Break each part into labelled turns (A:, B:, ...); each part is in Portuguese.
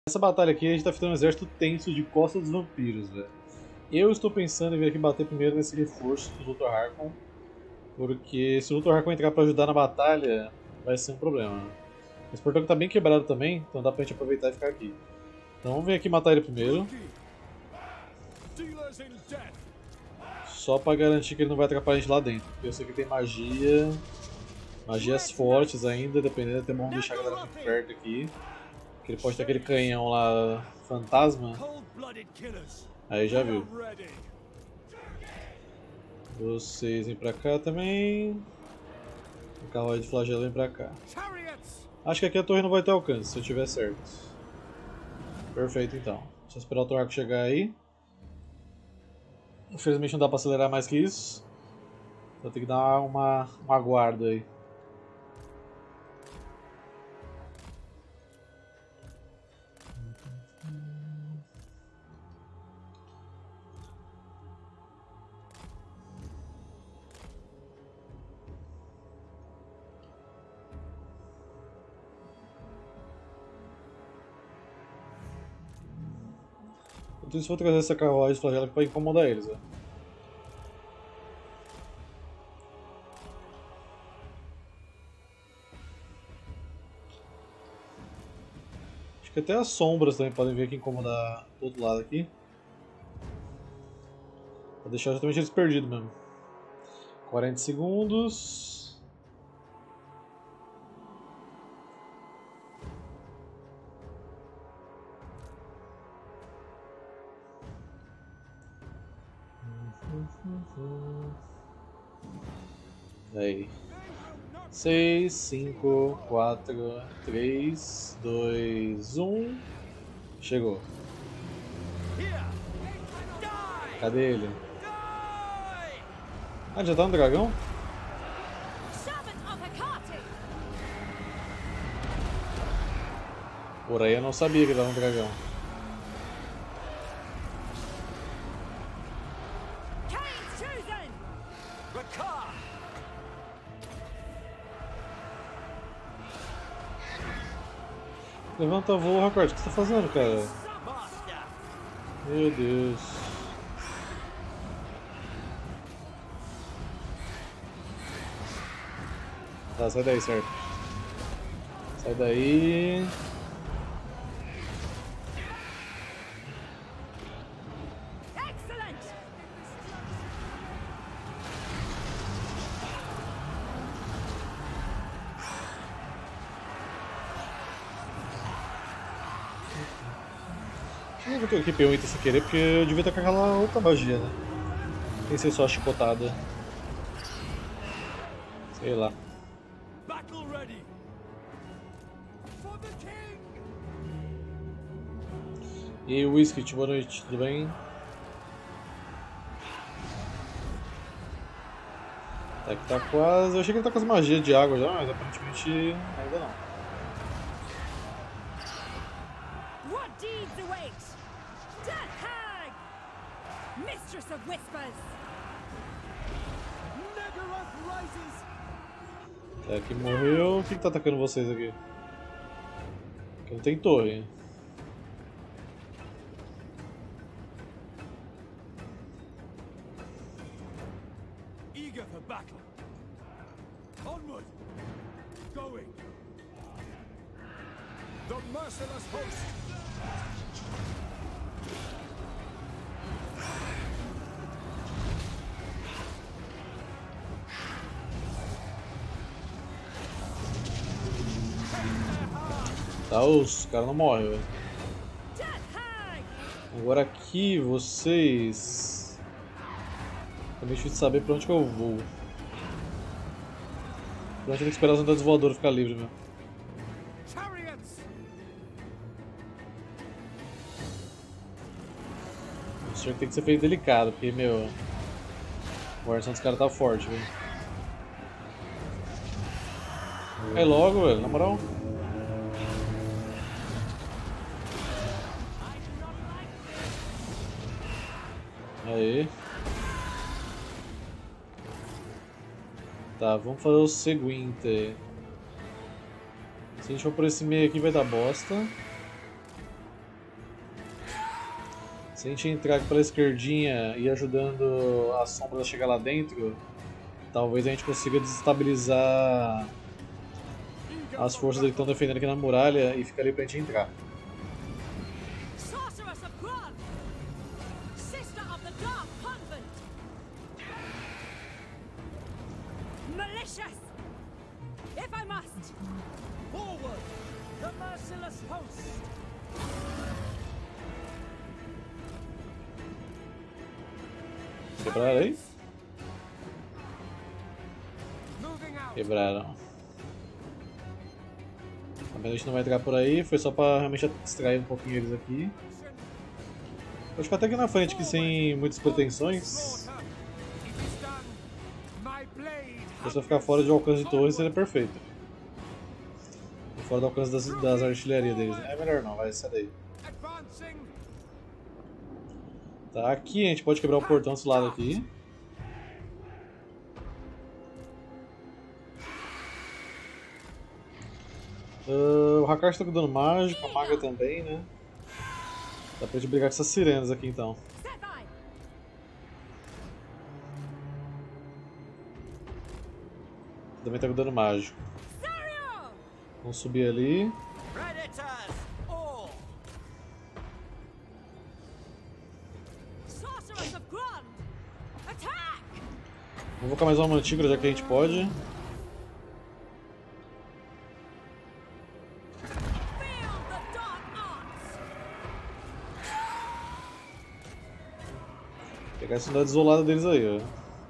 A: Nessa batalha aqui a gente tá ficando um exército tenso de Costa dos Vampiros, velho. Eu estou pensando em vir aqui bater primeiro nesse reforço do Dr. Harkon, porque se o Dr. Harkon entrar pra ajudar na batalha, vai ser um problema. Esse portão que tá bem quebrado também, então dá pra gente aproveitar e ficar aqui. Então vamos vir aqui matar ele primeiro. Só pra garantir que ele não vai atrapalhar a gente lá dentro. Porque eu sei que tem magia. Magias fortes ainda, dependendo, até bom deixar a galera muito perto aqui. Porque ele pode ter aquele canhão lá, fantasma. Aí já viu. Vocês vêm pra cá também. O carruagem de flagelo vem pra cá. Acho que aqui a torre não vai ter alcance, se eu tiver certo. Perfeito então. Só esperar o Torraco chegar aí. Infelizmente não dá pra acelerar mais que isso. Vou ter que dar uma guarda aí. Enquanto isso, vou trazer essa carruagem de flagelo aqui pra incomodar eles. Ó. Acho que até as sombras também podem vir aqui incomodar do outro lado aqui. Vou deixar justamente eles perdidos mesmo. 40 segundos. Aí. 6, 5, 4, 3, 2, 1. Chegou. Cadê ele? Ah, já tá no dragão? Por aí eu não sabia que tava no dragão. Levanta voo, Racord. O que você tá fazendo, cara? Meu Deus. Tá, sai daí, certo? Sai daí. Eu não equipei um item sem querer porque eu devia estar com aquela outra magia, né? Tem que ser só chicotada. Sei lá. E aí, Whisky, boa noite, tudo bem? Tá que tá quase. Eu achei que ele tá com as magias de água já, mas aparentemente ainda não. Tá, aqui morreu. O que tá atacando vocês aqui? Aqui não tem torre.
B: Eager for battle. Onward. Going. The merciless host.
A: Tá, os caras não morrem, velho. Agora aqui vocês. Tá meio difícil de saber pra onde que eu vou. Eu tenho que esperar as unidades voadoras ficar livre, meu. Isso tem que ser feito delicado, porque, meu. A guarnição dos caras tá forte, velho. Cai logo, velho, na moral. Aí. Tá, vamos fazer o seguinte. Se a gente for por esse meio aqui vai dar bosta. Se a gente entrar aqui pela esquerdinha e ajudando a sombra a chegar lá dentro, talvez a gente consiga desestabilizar as forças dele que estão defendendo aqui na muralha e ficar ali pra gente entrar.
C: Sorceress of Grun! Sister of the Dark Convent! Malicious! If I must!
B: Forward! The merciless host!
A: Quebraram aí?
B: Moving out!
A: Quebraram. A gente não vai entrar por aí, foi só pra realmente distrair um pouquinho eles aqui. Vou ficar até aqui na frente, aqui sem muitas pretensões. Se eu ficar fora de alcance de torres, seria perfeito. E fora do alcance das artilharias deles. É melhor não, vai, sai daí. Tá, aqui a gente pode quebrar o portão desse lado aqui. O Hakar está com dano mágico, a maga também, né? Dá pra gente brigar com essas sirenes aqui então. Também tá com dano mágico. Vamos subir ali. Vamos invocar mais uma mantícora já que a gente pode. Pegar essa cidade isolada deles aí, ó.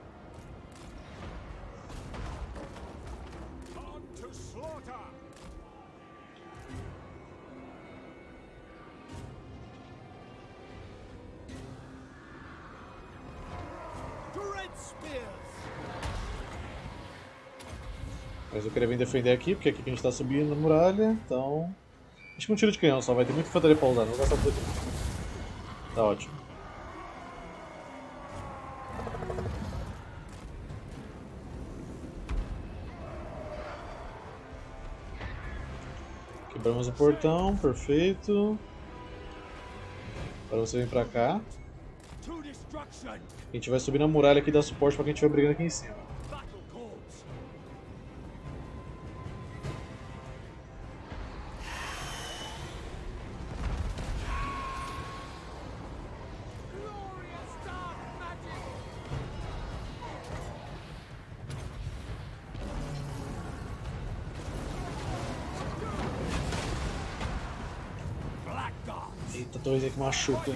A: Mas eu queria vir defender aqui, porque aqui que a gente tá subindo na muralha, então... Acho que um tiro de canhão só, vai ter muita infantaria pra usar, não vou gastar tudo aqui. Tá ótimo. Quebramos o portão, perfeito. Agora você vem pra cá. A gente vai subir na muralha aqui e dar suporte pra quem estiver brigando aqui em cima. Eita, torre que machuca.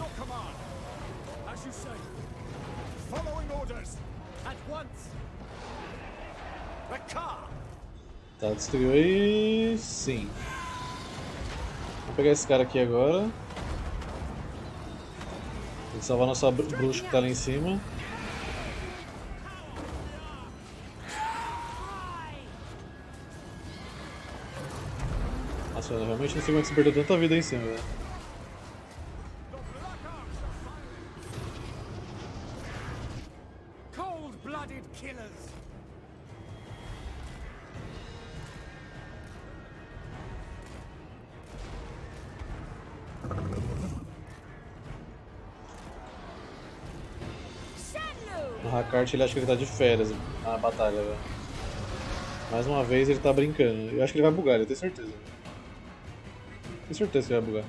A: Tá, destruiu aí. Sim. Vou pegar esse cara aqui agora. Tem que salvar nossa bruxa que tá lá em cima. Nossa, eu realmente não sei como é que você perdeu tanta vida aí em cima, velho. O Hakart, ele acha que ele tá de férias na batalha, velho. Mais uma vez ele tá brincando. Eu acho que ele vai bugar, eu tenho certeza. Tenho certeza que ele vai bugar.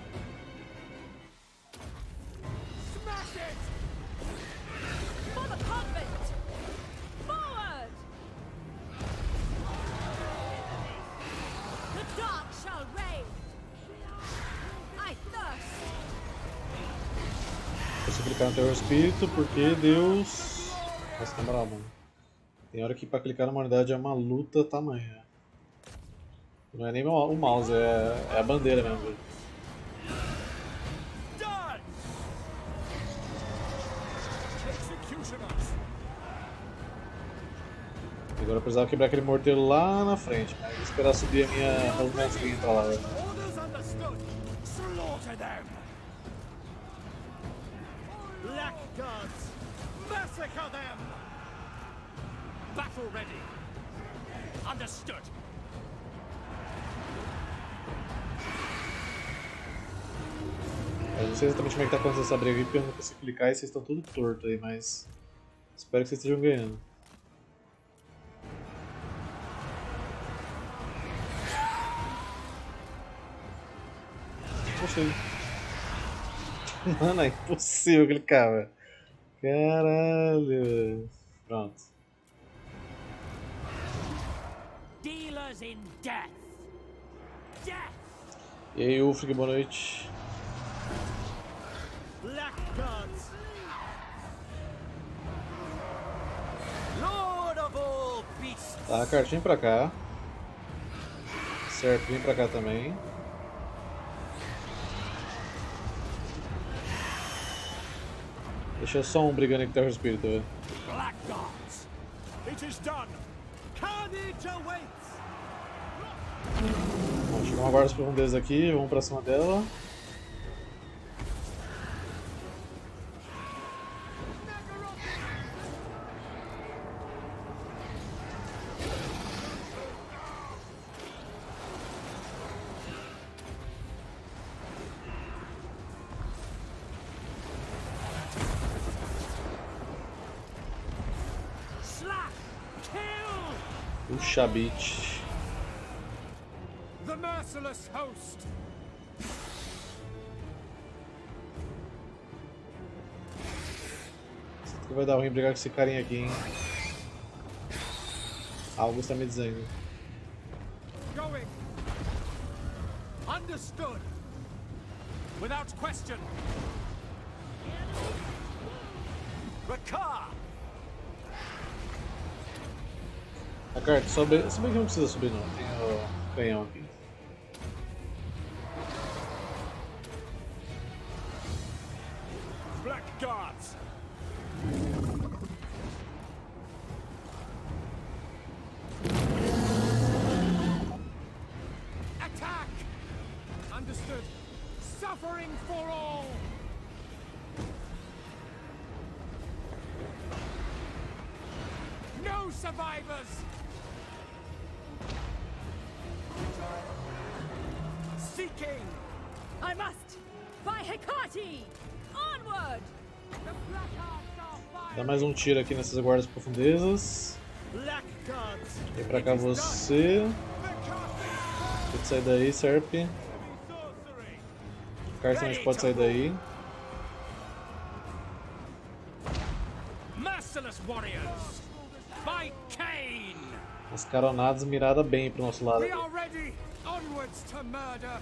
A: Vou clicar no Terror Espírito porque Deus... Nossa, na moral, mano. Tem hora que pra clicar na humanidade é uma luta tamanha. Não é nem o mouse, é a bandeira mesmo, velho. Agora eu precisava quebrar aquele morteiro lá na frente, mas vou esperar subir a minha Rosemary e entrar lá, velho.
B: Blackguards! Massacre them! Battle ready! Understood!
A: Eu não sei exatamente como é que tá acontecendo essa briga aqui, porque eu não consigo clicar e vocês estão tudo torto aí, mas espero que vocês estejam ganhando. Poxa. Mano, é impossível clicar, velho. Caralho. Pronto.
B: Dealers in death. Death.
A: E aí, Ulfric, boa noite.
B: Blackguards. Lord of all beasts.
A: Tá, Kart, vem pra cá. Certo, vem pra cá também. Deixa só um brigando aqui com o Terra Espírito, velho.
B: Blackguards. It is done. Carnage awaits.
A: Bom, chegou uma guarda profundezas aqui, vamos pra cima dela.
B: Slap. Kill.
A: Puxa, bitch.
B: The merciless host.
A: Isso aqui vai dar ruim brigar com esse carinha aqui, hein. Algo está me dizendo.
B: Going. Understood. Without question. Rakar.
A: A carta, sobe aqui, não precisa subir não, tem o canhão aqui.
B: Blackguards. Attack. Understood. Suffering for all. No survivors. Seeking.
C: I must! By Hecate! Onward!
B: The Blackguards are
A: Dá
B: fire.
A: mais um tiro aqui nessas guardas profundezas.
B: Blackguards.
A: Vem pra cá você. Pode sair daí, Serp.
B: Sorcery.
A: Carta também pode sair daí.
B: Merciless warriors. By Cain.
A: As caronadas miradas bem pro nosso lado
B: We
A: aqui.
B: are ready. Onwards to murder.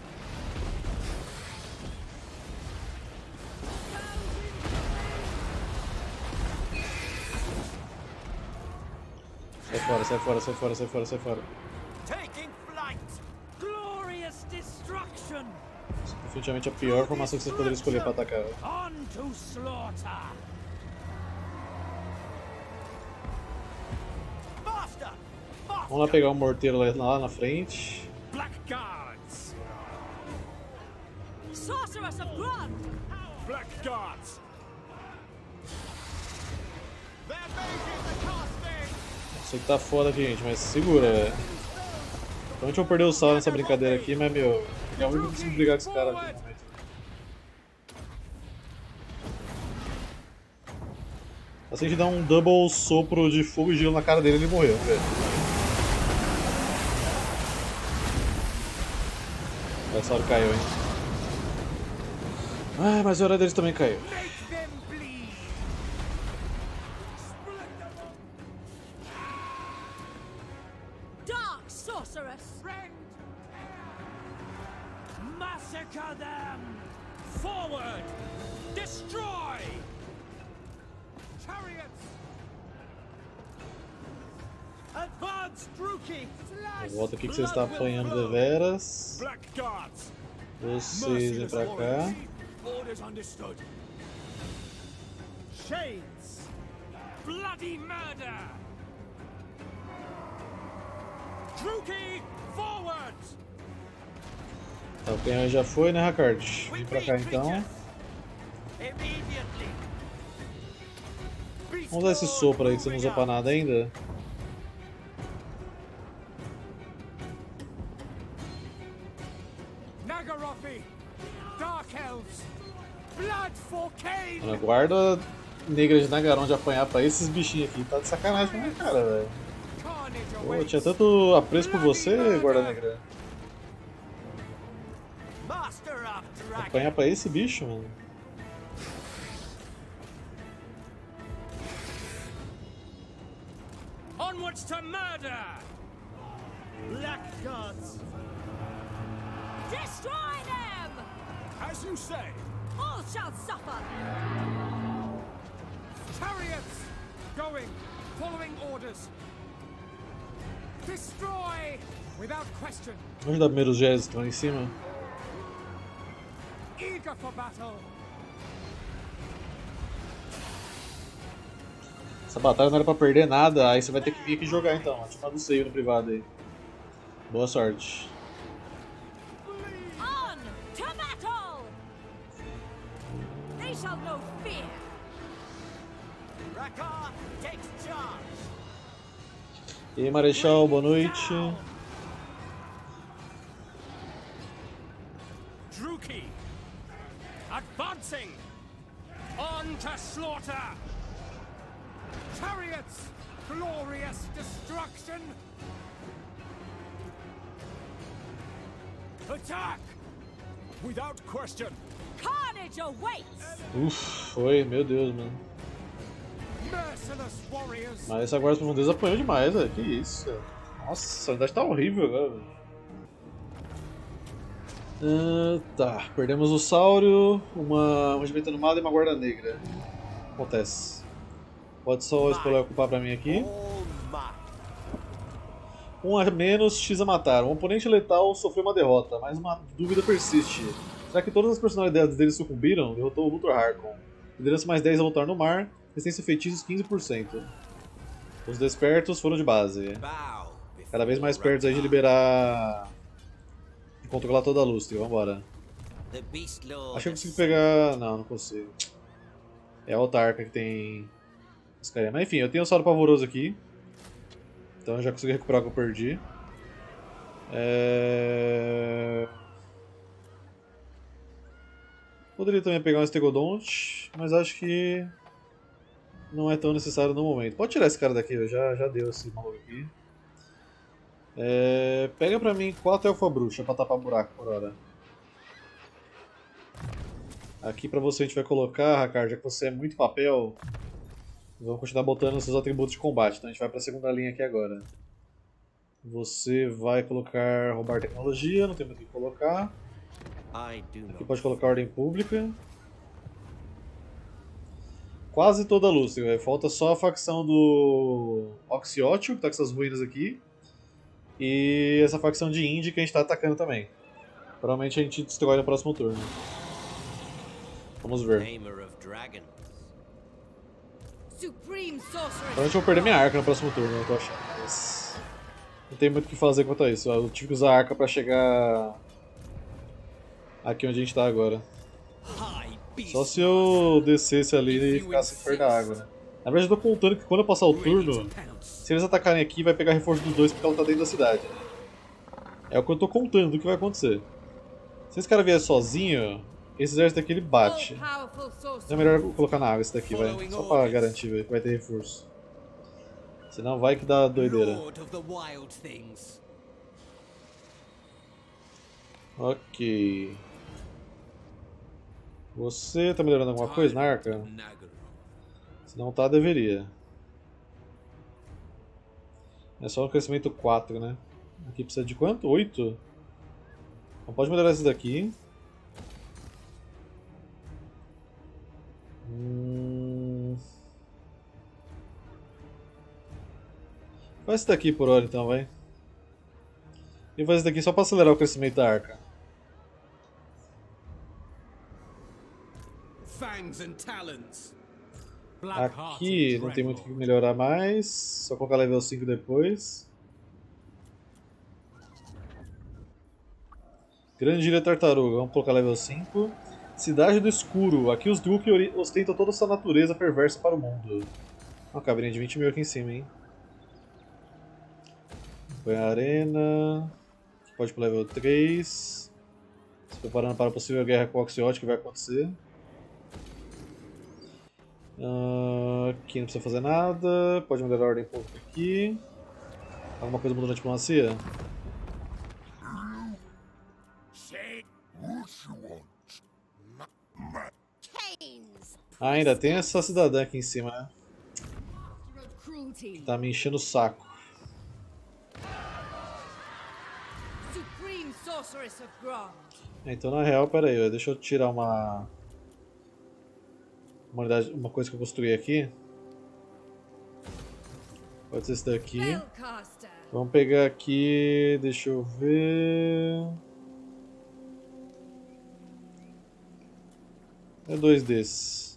A: Sai fora, sai fora, sai fora, sai fora, sai fora.
B: Taking flight. Glorious destruction.
A: Definitivamente a pior formação que vocês poderiam escolher pra atacar.
B: On to slaughter. Master.
A: Vamos lá pegar o morteiro lá na frente.
B: Blackguards.
C: Sorceress of Grod!
B: Blackguards. They're making the casting.
A: Isso aqui tá foda aqui, gente, mas segura, velho. Provavelmente eu vou perder o sal nessa brincadeira aqui, mas meu, é o único que eu consigo brigar com esse cara aqui no momento. Assim que dá um double sopro de fogo e gelo na cara dele, ele morreu, velho. Essa hora caiu, hein. Ah, mas a hora deles também caiu.
B: Make them bleed.
C: Dark sorceress!
B: Rend. Massacre them. Forward. Destroy. Chariots. Advance, Druki.
A: Volta aqui que você está apanhando deveras.
B: Blackguards.
A: Vocês vêm pra cá.
B: Orders understood. Shades. Bloody murder. Druki, forward.
A: Tá, o canhão já foi, né, Rakard? Vem pra cá então.
B: Immediately.
A: Vamos usar esse sopro aí que você não usou pra nada ainda.
B: Nagarothi. Dark elves. Blood for Cain!
A: Mano, guarda negra de Nagaron de apanhar pra esses bichinhos aqui. Tá de sacanagem com a minha cara, velho.
B: Carnage
A: Pô, eu
B: awaits!
A: tinha tanto apreço por você, guarda negra.
B: Master of Dragon!
A: Apanhar pra esse bicho, mano.
B: Onwards to murder! Black gods!
C: Destroy them!
B: As you say!
C: All shall suffer!
B: Chariots! Going! Following orders! Destroy! Without question!
A: Vamos ajudar primeiro os Jezz que estão lá em cima.
B: Eager for battle!
A: Essa batalha não era pra perder nada, aí você vai ter que vir aqui jogar então. Ativa do seio no privado aí. Boa sorte.
C: On to battle! They shall know fear!
B: Rakar takes charge!
A: E aí, Marechal, boa noite.
B: Druki! Advancing! On to slaughter! Chariots! Glorious destruction! Attack! Without question!
C: Carnage awaits!
A: Foi, meu Deus, mano.
B: Merciless warriors!
A: Mas essa guarda profundeza apanhou demais, velho. Que isso? Nossa, a unidade tá horrível agora, velho. Tá, perdemos o Sáurio, um regimento animado e uma guarda negra. Acontece. Pode só o spoiler ocupar pra mim aqui. Um a menos, X a matar. Um oponente letal sofreu uma derrota, mas uma dúvida persiste. Será que todas as personalidades dele sucumbiram? Derrotou o Luthor Harkon. Liderança mais 10 a lutar no mar. Resistência feitiços 15%. Os despertos foram de base. Cada vez mais perto aí de liberar... de controlar toda a lustre. Vambora. Acho que eu consigo pegar... não, não consigo. É a autarca que tem... esse cara. Mas enfim, eu tenho o Sauro Pavoroso aqui. Então eu já consegui recuperar o que eu perdi. Poderia também pegar um Stegodonte, mas acho que não é tão necessário no momento. Pode tirar esse cara daqui, já deu esse maluco aqui. Pega pra mim 4 Elfa Bruxa pra tapar buraco por hora. Aqui pra você a gente vai colocar, Rakar, já que você é muito papel, vamos continuar botando seus atributos de combate. Então a gente vai pra segunda linha aqui agora. Você vai colocar roubar tecnologia, não tem muito o que colocar. Aqui pode colocar ordem pública. Quase toda a lustre, véio. Falta só a facção do Oxiótio, que tá com essas ruínas aqui. E essa facção de Indy que a gente tá atacando também. Provavelmente a gente destrói no próximo turno. Vamos ver.
C: Supreme sorceress!
A: Provavelmente eu vou perder minha arca no próximo turno, eu tô achando. Mas não tem muito o que fazer quanto a isso. Eu tive que usar a arca pra chegar aqui onde a gente tá agora. Só se eu descesse ali e ficasse perto da água, né? Na verdade eu tô contando que quando eu passar o turno, se eles atacarem aqui vai pegar reforço dos dois porque ela tá dentro da cidade. É o que eu tô contando do que vai acontecer. Se esse cara vier sozinho, esse exército aqui ele bate. É melhor eu colocar na água esse daqui, vai. Só pra garantir véio, que vai ter reforço. Senão vai que dá doideira. Ok. Você tá melhorando alguma coisa na arca? Se não tá, deveria. É só um crescimento 4, né? Aqui precisa de quanto? 8? Então pode melhorar esse daqui. Faz esse daqui por hora então, vai. E faz esse daqui só pra acelerar o crescimento da arca. Aqui não tem muito o que melhorar mais, só colocar level 5 depois. Grande Ilha Tartaruga, vamos colocar level 5. Cidade do Escuro, aqui os Druk ostentam toda essa natureza perversa para o mundo. Uma cabrinha de 20 mil aqui em cima, hein. Põe a arena. Pode ir pro level 3. Se preparando para a possível guerra com o Oxiótio que vai acontecer. Aqui não precisa fazer nada. Pode mudar a ordem um pouco aqui. Alguma coisa mudou na diplomacia?
B: Say
C: Canes!
A: Ah, ainda tem essa cidadã aqui em cima, né?
C: Master of cruelty!
A: Tá me enchendo o saco.
C: Supreme sorceress of Grond!
A: Então, na real, pera aí, deixa eu tirar uma coisa que eu construí aqui. Pode ser esse daqui.
C: Spellcaster!
A: Vamos pegar aqui, deixa eu ver. É 2 desses.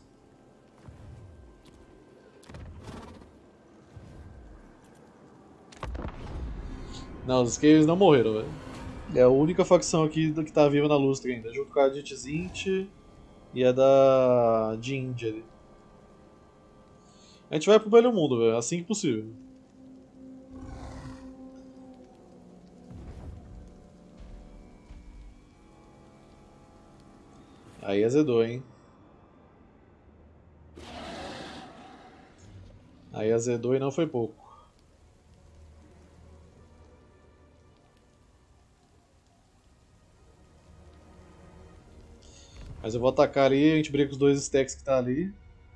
A: Não, os Scales não morreram, velho. É a única facção aqui que tá viva na lustre ainda, junto com a de Tzint e a de Índia ali. A gente vai pro Velho Mundo, velho, assim que possível. Aí azedou, hein? Aí azedou e não foi pouco. Mas eu vou atacar ali, a gente briga com os 2 stacks que tá ali.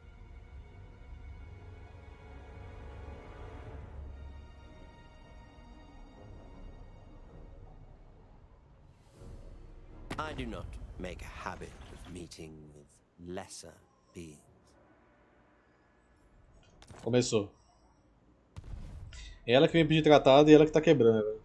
D: I do not make a habit of meeting with lesser beings.
A: Começou. Ela que vem pedir tratado e ela que tá quebrando, velho.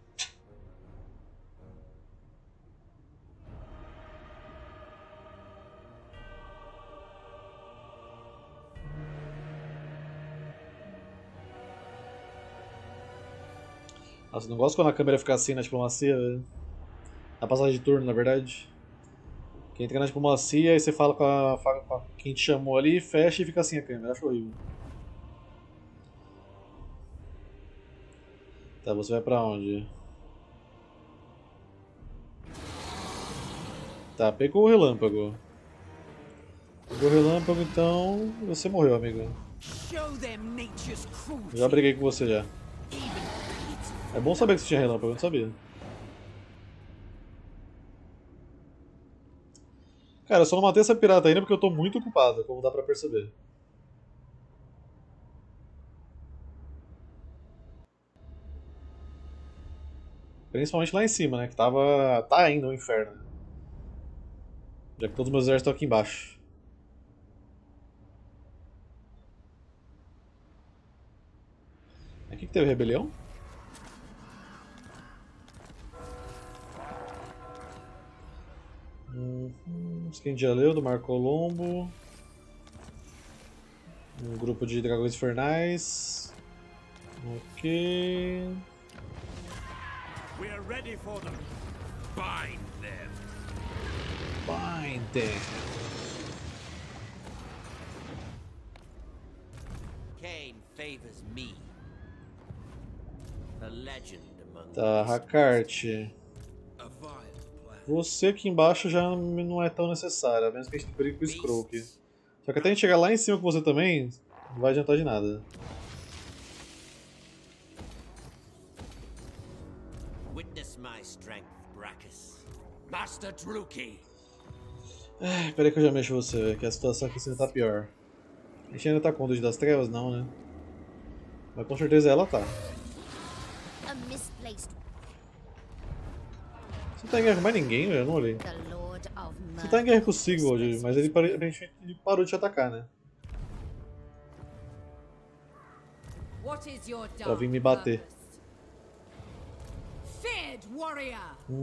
A: Nossa, não gosto quando a câmera fica assim na diplomacia, velho. Na passagem de turno, na verdade. Quem entra na diplomacia, aí você fala com quem te chamou ali, fecha e fica assim a câmera. Acho horrível. Tá, você vai pra onde? Tá, pegou o relâmpago. Pegou o relâmpago, então você morreu, amigo.
B: show them nature's cruelty.
A: Já briguei com você já. É bom saber que você tinha relâmpago, eu não sabia. Cara, eu só não matei essa pirata ainda porque eu tô muito ocupado, como dá pra perceber. Principalmente lá em cima, né? Que tá ainda o inferno. Já que todos os meus exércitos estão aqui embaixo. Aqui que teve rebelião? Skin de Aleu do Mar Colombo. Um grupo de dragões infernais. Ok.
B: We are ready for them. Bind them.
A: Bind them.
D: Cain favors me. A legend among
A: Tá,
D: beasts.
A: Hakart.
B: A vile plan.
A: Você aqui embaixo já não é tão necessário, a menos que a gente brigue com o Skroak. Só que até a gente chegar lá em cima com você também, não vai adiantar de nada.
D: Witness my strength, Brachus.
B: Master Druki.
A: Ai, peraí que eu já mexo você, velho, que a situação aqui em cima tá pior. A gente ainda tá com o Dude das Trevas? Não, né? Mas com certeza ela tá.
C: A misplaced
A: Você tá em guerra com mais ninguém, velho? Eu não olhei.
C: the Lord of
A: Você tá em guerra com o
C: Murder.
A: Sigurd, mas ele parou de te atacar, né?
C: What is your
A: Pra vir me bater.
C: purpose? Feared warrior!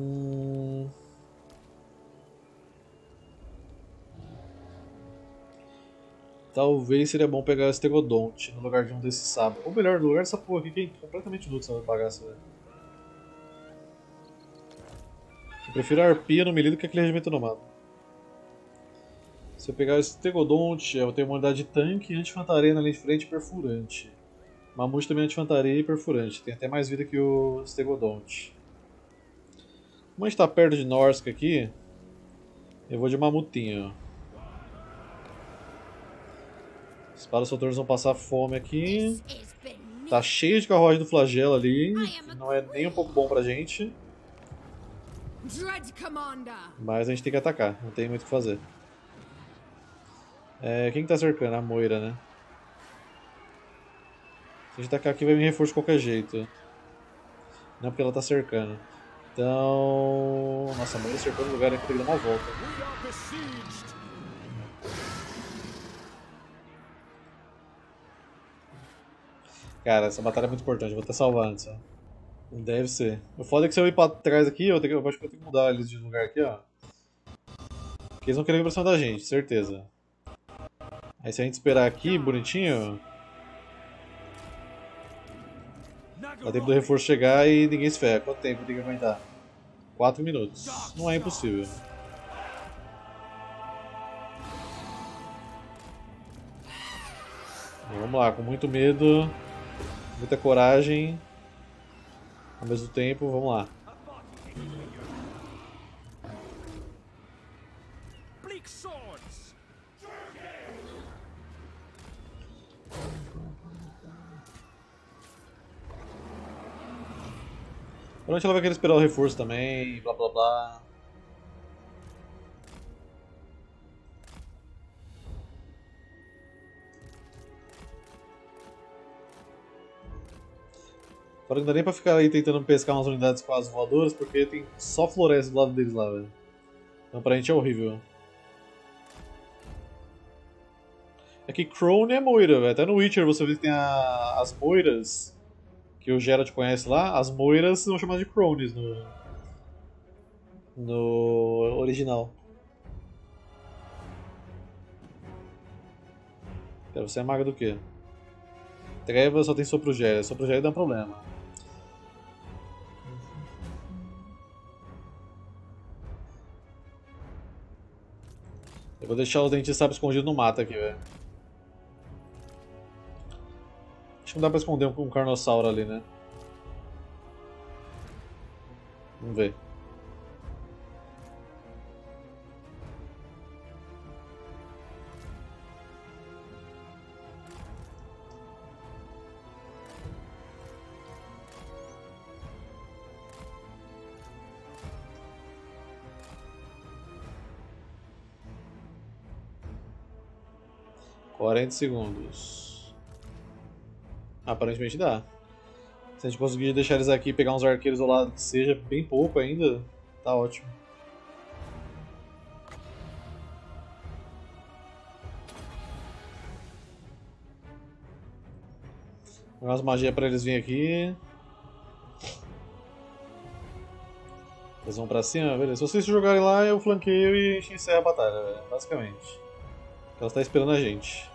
A: Talvez seria bom pegar o Stegodonte no lugar de um desses sábios. Ou melhor, no lugar dessa porra aqui que é completamente inútil essa bagaça, velho. Eu prefiro a arpia no melee do que aquele regimento nomado. Se eu pegar o Stegodonte, eu tenho uma unidade de tanque, anti-infantaria na linha de frente e perfurante. Mamute também é anti-infantaria e perfurante. Tem até mais vida que o Stegodonte. Como a gente tá perto de Norsk aqui, eu vou de Mamutinho. Os soltores vão passar fome aqui.
C: This is beneath.
A: Tá cheio de carruagem do flagelo ali. Não é nem um pouco bom pra gente.
C: Dread Commander.
A: Mas a gente tem que atacar, não tem muito o que fazer. Quem que tá cercando? A Moira, né? Se a gente atacar aqui vai vir reforço de qualquer jeito. Não porque ela tá cercando. Então... Nossa, a Moira cercando o lugar aqui, tem que dar uma volta.
B: We are besieged.
A: Cara, essa batalha é muito importante, vou até salvar antes, ó. Deve ser. O foda é que se eu ir pra trás aqui, eu acho que eu tenho que mudar eles de lugar aqui, ó. Porque eles vão querer vir pra cima da gente, certeza. Aí se a gente esperar aqui, bonitinho, dá tempo do reforço chegar e ninguém se ferra. Quanto tempo tem que aguentar? 4 minutos. Não é impossível. Vamos lá, com muito medo, muita coragem. Ao mesmo tempo, vamos lá.
B: Bleak swords.
A: Provavelmente ela vai querer esperar o reforço também, blá blá blá. Fora que não dá nem pra ficar aí tentando pescar umas unidades com as voadoras, porque tem só floresta do lado deles lá, velho. Então pra gente é horrível. É que Crone é Moira, velho. Até no Witcher você vê que tem as Moiras, que o Geralt conhece lá. As Moiras são chamadas de Crones no original. Você é maga do quê? Treva só tem Soprogéria. Soprogéria dá um problema. Eu vou deixar os dentes sapos escondidos no mato aqui, velho. Acho que não dá pra esconder um carnossauro ali, né? Vamos ver. $40. Aparentemente dá. Se a gente conseguir deixar eles aqui e pegar uns arqueiros ao lado, que seja bem pouco ainda, tá ótimo. Vou umas magias pra eles virem aqui. Eles vão pra cima, beleza. Se vocês se jogarem lá, eu flanqueio e a gente encerra a batalha, velho, basicamente. Ela está esperando a gente.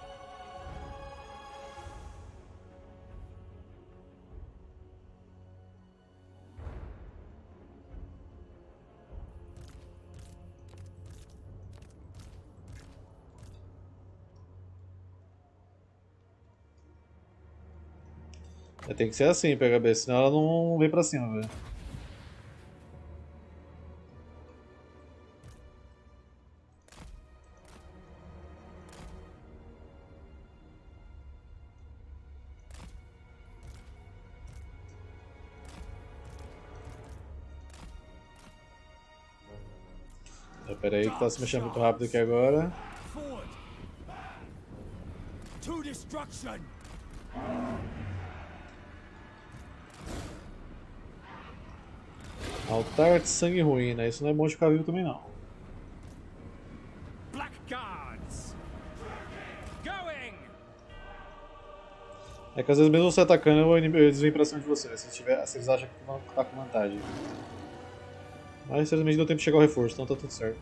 A: Tem que ser assim, PHB, senão ela não vem pra cima, velho. Pera aí que tá se mexendo muito rápido aqui agora.
B: Forward. To destruction.
A: Altar de sangue ruim, né? Isso não é bom de ficar vivo também não.
B: Blackguards. Going.
A: É que às vezes mesmo você atacando, eles vêm pra cima de você, se eles acham que vão estar com vantagem. Mas infelizmente deu tempo de chegar o reforço, então tá tudo certo.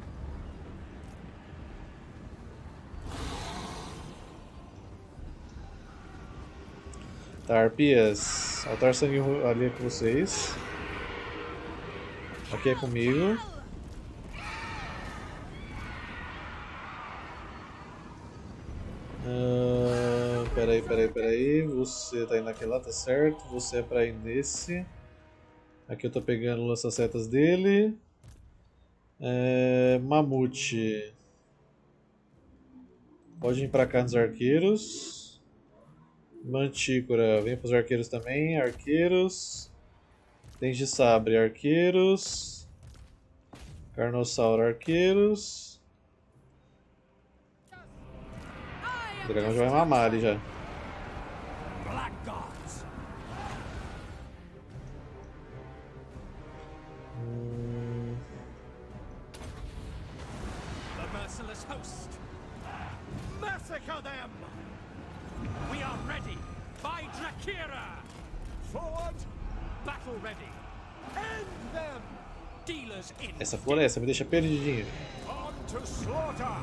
A: Tá, arpias. Altar sangue ali é com vocês. Aqui é comigo. Peraí. Você tá indo naquele lá, tá certo. Você é pra ir nesse. Aqui eu tô pegando o lança-setas dele. Mamute. Pode vir pra cá nos arqueiros. Mantícora, vem pros arqueiros também. Arqueiros. Dente de sabre, arqueiros. Carnossauro, arqueiros. O dragão já vai mamar ali já.
B: Blackguards. The merciless host. Massacre them. We are ready. By Drakira. Forward. Battle ready. End them. Dealers in.
A: Essa floresta me deixa perdidinho.
B: On to slaughter.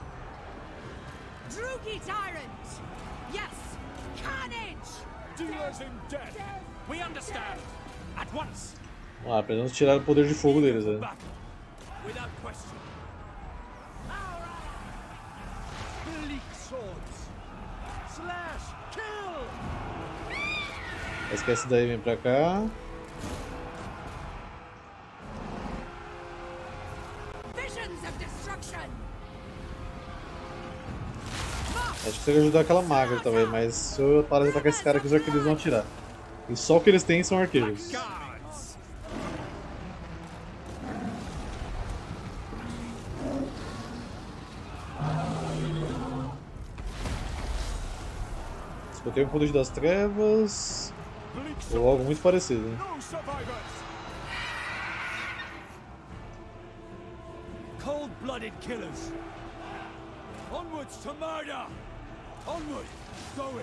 C: Drugi tyrant! Yes! Carnage!
B: Dealers in death. We understand. At once.
A: Vamos lá, precisamos tirar o poder de fogo deles, né?
B: Battle. Without question. Bleak swords. Slash. Kill.
A: Esquece daí, vem pra cá.
C: Visions of destruction!
A: Acho que você vai ajudar aquela magra também, mas se eu parar de atacar esse cara aqui, os arqueiros vão atirar. E só o que eles têm são arqueiros.
B: Guards.
A: Escutei um poder das trevas.
B: Bleak
A: Ou algo muito parecido.
B: No survivors! Cold-blooded killers! Onwards to murder! Onward! Going!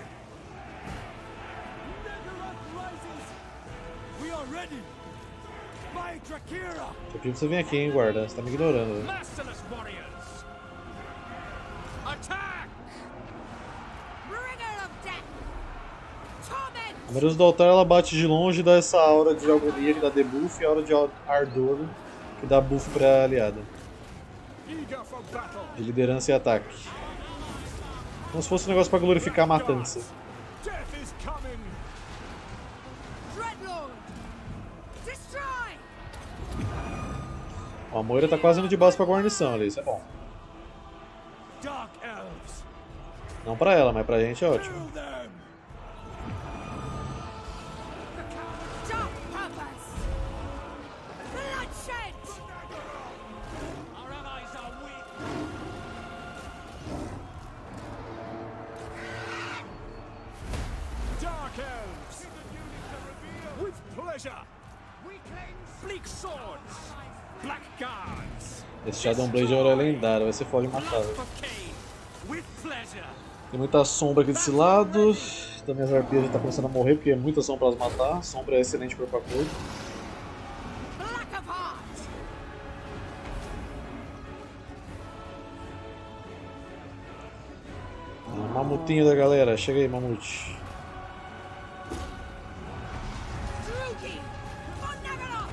B: Nagaroth rises! We are ready! By Drakira!
A: Eu pedi pra você vir aqui, hein, guarda. Você tá me ignorando, velho.
B: Merciless warriors! Attack!
C: Bringer of death! Torment!
A: A Medusa do altar ela bate de longe e dá essa aura de agonia que dá debuff e a aura de ardor que dá buff pra aliada.
B: Eager for battle!
A: De liderança e ataque. Como se fosse um negócio pra glorificar a matança.
B: Death is coming!
C: Dreadlord! Destroy!
A: Ó, a Moira tá quase indo de base pra guarnição ali, isso é bom.
B: Dark elves!
A: Não pra ela, mas pra gente é ótimo.
B: Kill them!
C: Dark purpose! Bloodshed!
B: Our allies are weak! Dark elves! With pleasure! Bleak swords! Blackguards!
A: Esse Shadow Blade é lendário, vai ser foda de matar.
B: Blood
A: velho.
B: for Cain! With pleasure!
A: Tem muita sombra aqui desse lado. Também as arpias já tá começando a morrer porque é muita sombra pra elas matar. Sombra é excelente corpo a corpo.
C: Black of heart!
A: Mamutinho da galera, chega aí, mamute.
C: Drugi! On Nagaroth!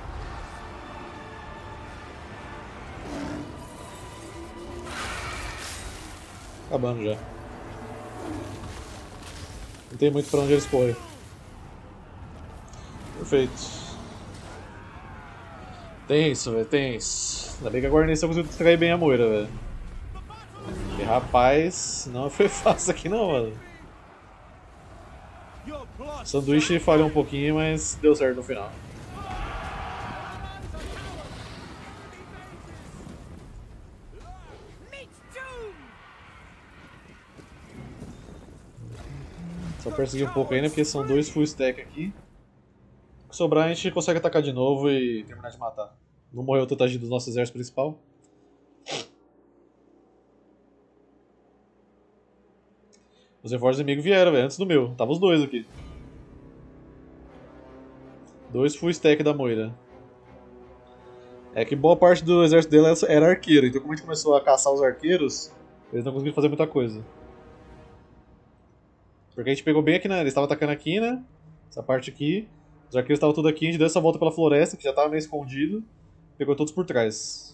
A: Acabando já. Não tem muito pra onde eles correm. Perfeito. Tenso, velho, tenso. Ainda bem que a guarnição conseguiu distrair bem a Moira, velho. E rapaz, não foi fácil aqui não, mano.
B: Your blood!
A: O sanduíche falhou um pouquinho, mas deu certo no final.
C: Meet doom!
A: Só perseguir um pouco ainda, porque são dois full stack aqui. O que sobrar a gente consegue atacar de novo e terminar de matar. Não morreu tanta gente do nosso exército principal. Os reforços inimigos vieram, velho, antes do meu. Tava os dois aqui. Dois full stack da Moira. É que boa parte do exército dela era arqueiro, então como a gente começou a caçar os arqueiros, eles não conseguiram fazer muita coisa. Porque a gente pegou bem aqui, né? Eles estavam atacando aqui, né? Essa parte aqui. Os arqueiros estavam tudo aqui, a gente deu essa volta pela floresta, que já estava meio escondido. Pegou todos por trás.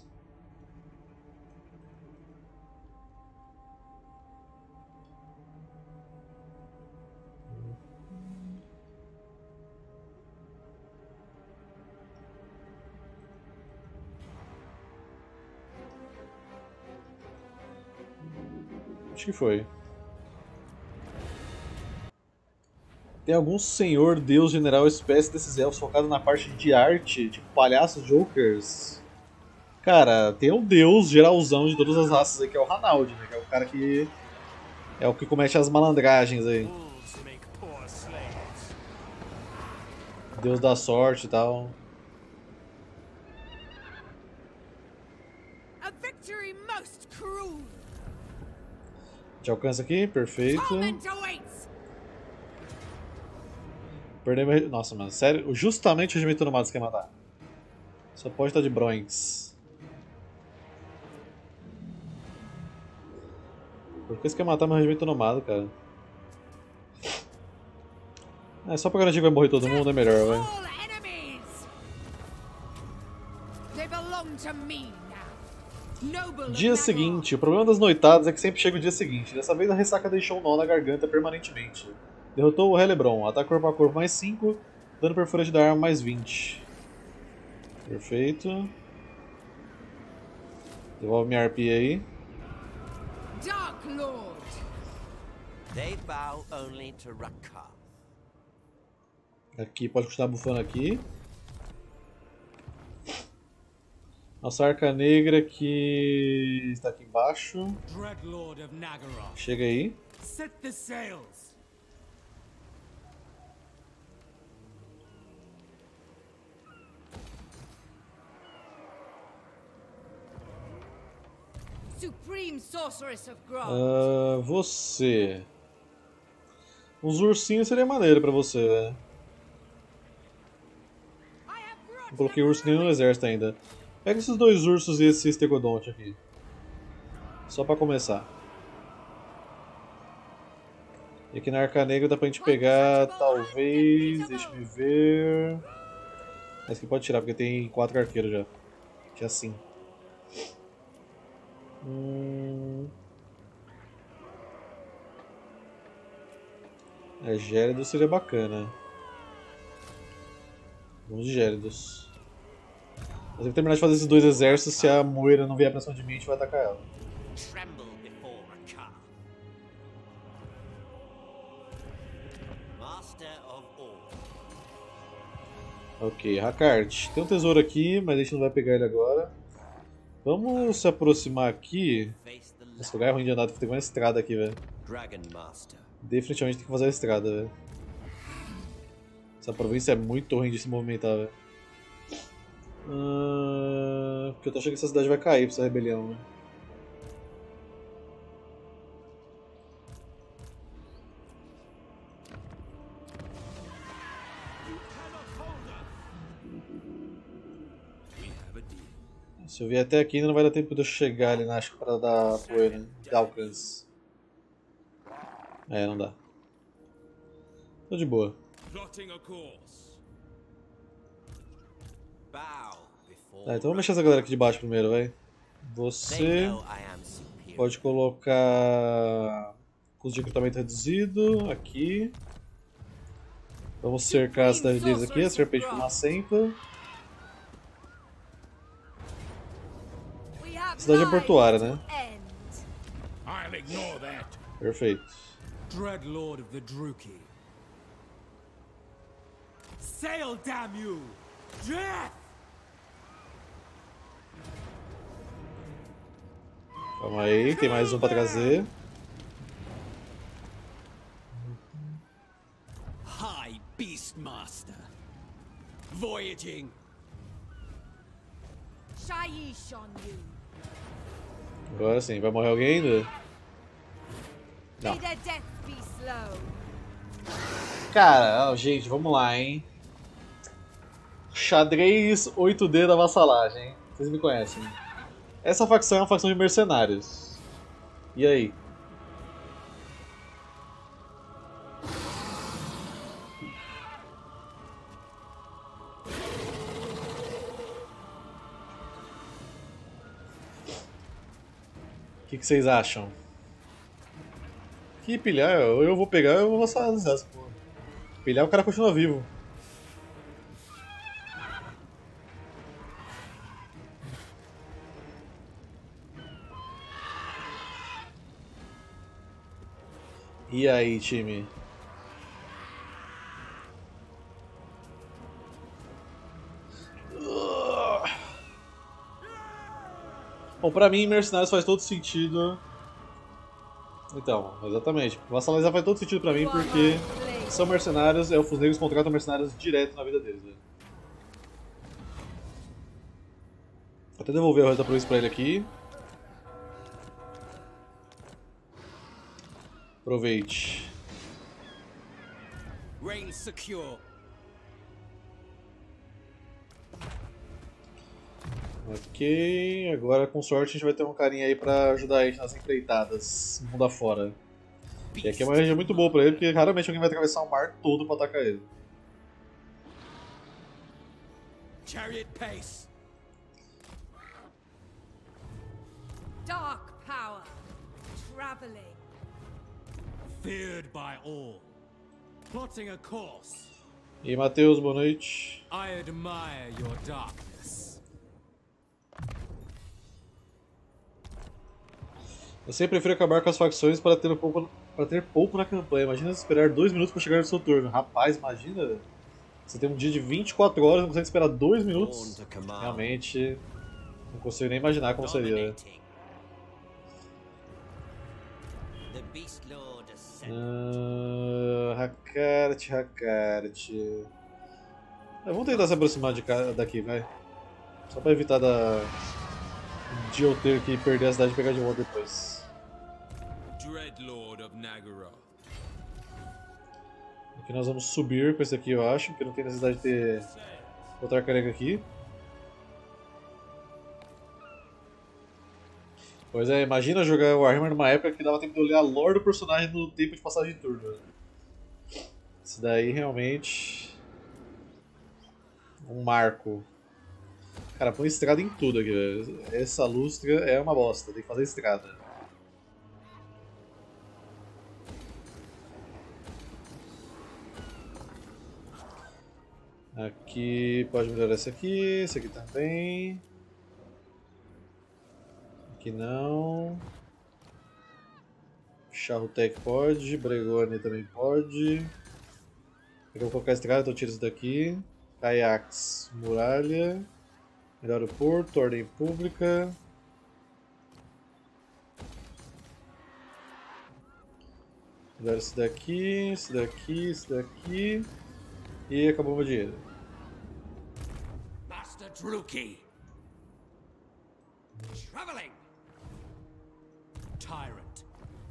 A: Acho que foi. Tem algum senhor, deus, general, espécie desses elfos focado na parte de arte, tipo palhaços, jokers? Cara, tem um deus geralzão de todas as raças aí, que é o Hanald, né? Que é o cara que... é o que comete as malandragens aí.
B: Wolves make poor slaves.
A: Deus da sorte e tal.
C: A victory most cruel.
A: Te alcança aqui, perfeito.
C: Torment awaits.
A: Perdemos... Nossa, mano, sério? Justamente o regimento nomado quer matar. Só pode estar de Bronx. Por que você quer matar meu regimento nomado, cara? É só pra garantir que vai morrer todo mundo, é melhor, vai.
C: All enemies. They belong to me now. Noble of
A: Dia
C: Nagor.
A: seguinte. O problema das noitadas é que sempre chega o dia seguinte. Dessa vez a ressaca deixou um nó na garganta permanentemente. Derrotou o Helebron. Ataque corpo a corpo mais 5. Dano perfurante da arma mais 20. Perfeito. Devolve minha RP aí.
C: Dark Lord.
D: They bow only to Rakar.
A: Aqui, pode continuar bufando aqui. Nossa arca negra que está aqui embaixo.
B: Dreadlord of Nagara.
A: Chega aí.
B: Set the sails.
C: Supreme Sorceress of Grant.
A: Você. Uns ursinhos seria maneiro pra você, né?
C: I have brought
A: Não coloquei urso nenhum no exército ainda. Pega esses dois ursos e esse Stegodonte aqui. Só pra começar. E aqui na Arca Negra dá pra gente pegar, talvez... Deixa eu ver... Esse aqui pode tirar, porque tem 4 arqueiros já. Que é assim. Gélidos seria bacana. Vamos de Gélidos. Eu tenho que terminar de fazer esses dois exércitos. Se a Moira não vier pra cima de mim, a gente vai atacar ela.
D: Tremble before Rakar. Master of all.
A: Ok, Hakard. Tem um tesouro aqui, mas a gente não vai pegar ele agora. Vamos se aproximar aqui.
D: Face the
A: Esse lugar é ruim de andar, tem que ter uma estrada aqui, velho.
D: Dragon Master.
A: Definitivamente tem que fazer a estrada, velho. Essa província é muito ruim de se movimentar, velho. Porque eu tô achando que essa cidade vai cair pra essa rebelião, né?
B: We have a deal.
A: Se eu vier até aqui, ainda não vai dar tempo de eu chegar ali, acho que pra dar apoio, né? De alcance. É, não dá. Tô de boa.
B: Plotting a course.
D: Bow before.
A: Tá, então vamos mexer essa galera aqui de baixo primeiro, vai.
D: They
A: Você
D: know I am superior.
A: pode colocar custo de recrutamento reduzido aqui. Vamos cercar a cidade deles aqui, a Serpente Fumacenta.
C: We have
A: Cidade
C: lives
A: portuária,
C: to
A: né?
C: end.
B: I'll ignore that.
A: Perfeito.
B: Dreadlord of the Druki. Sail, damn you! Death!
A: Calma aí, tem mais um pra trazer.
B: High Beastmaster. Voyaging.
C: Shaiish on you.
A: Agora sim, vai morrer alguém ainda? Não.
C: May their death be slow.
A: Cara, ó, gente, vamos lá, hein? Xadrez 8D da vassalagem, hein? Vocês me conhecem. Essa facção é uma facção de mercenários. E aí? O que vocês acham? Que pilhar, ou eu vou pegar ou eu vou vassalizar essa porra. Pilhar, o cara continua vivo. E aí, time? Bom, pra mim, Mercenários faz todo sentido. Então, exatamente. Vassalizar faz todo sentido pra mim porque são mercenários, Elfos Negros contratam mercenários direto na vida deles, velho. Vou até devolver o resto da província pra ele aqui. Aproveite.
B: Reign secure.
A: Ok, agora com sorte a gente vai ter um carinha aí pra ajudar a gente nas empreitadas mundo afora. E aqui é uma região muito boa pra ele, porque raramente alguém vai atravessar o mar todo pra atacar ele.
B: Chariot pace.
C: Dark power. Traveling.
B: Feared by all. Plotting a course.
A: E aí, Matheus, boa noite.
B: I admire your darkness.
A: Eu sempre prefiro acabar com as facções para ter pouco na campanha. Imagina esperar 2 minutos para chegar no seu turno. Rapaz, imagina. Você tem um dia de 24 horas e não consegue esperar 2 minutos. Realmente, não consigo nem imaginar como seria. Hakart. Vamos tentar se aproximar daqui, vai. Só para evitar de eu ter que perder a cidade e pegar de volta depois.
B: Dreadlord of Nagara.
A: Aqui nós vamos subir com esse aqui, eu acho, porque não tem necessidade de ter outra carga aqui. Pois é, imagina jogar Warhammer numa época que dava tempo de olhar a lore do personagem no tempo de passagem de turno. Isso daí realmente... um marco. Cara, põe estrada em tudo aqui, velho. Essa lustra é uma bosta, tem que fazer estrada. Aqui pode melhorar esse aqui também. Aqui não. Charrutec pode, Bregone também pode. Eu vou colocar estrada, então eu tiro isso daqui. Caiaques, muralha. Melhora o porto, ordem pública. Melhora esse daqui, esse daqui, esse daqui. E acabou o meu dinheiro.
B: Master Druki. Traveling. Tyrant.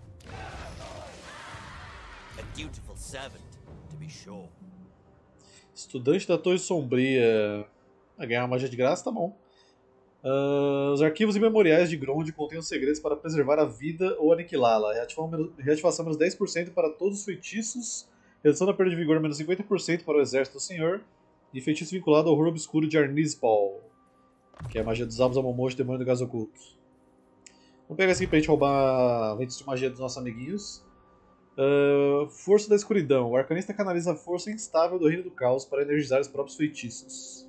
D: A dutiful servant, to be sure.
A: Estudante da Torre Sombria. Ganhar uma magia de graça, tá bom. Os arquivos e memoriais de Grond contêm os segredos para preservar a vida ou aniquilá-la. Reativação menos 10% para todos os feitiços. Redução da perda de vigor menos 50% para o exército do senhor. E feitiço vinculado ao horror obscuro de Arnispal, que é a magia dos Abos Amomoshi, demônio do gás oculto. Vamos pegar esse aqui pra gente roubar feitiço de magia dos nossos amiguinhos. Força da escuridão. O arcanista canaliza a força instável do reino do caos para energizar os próprios feitiços.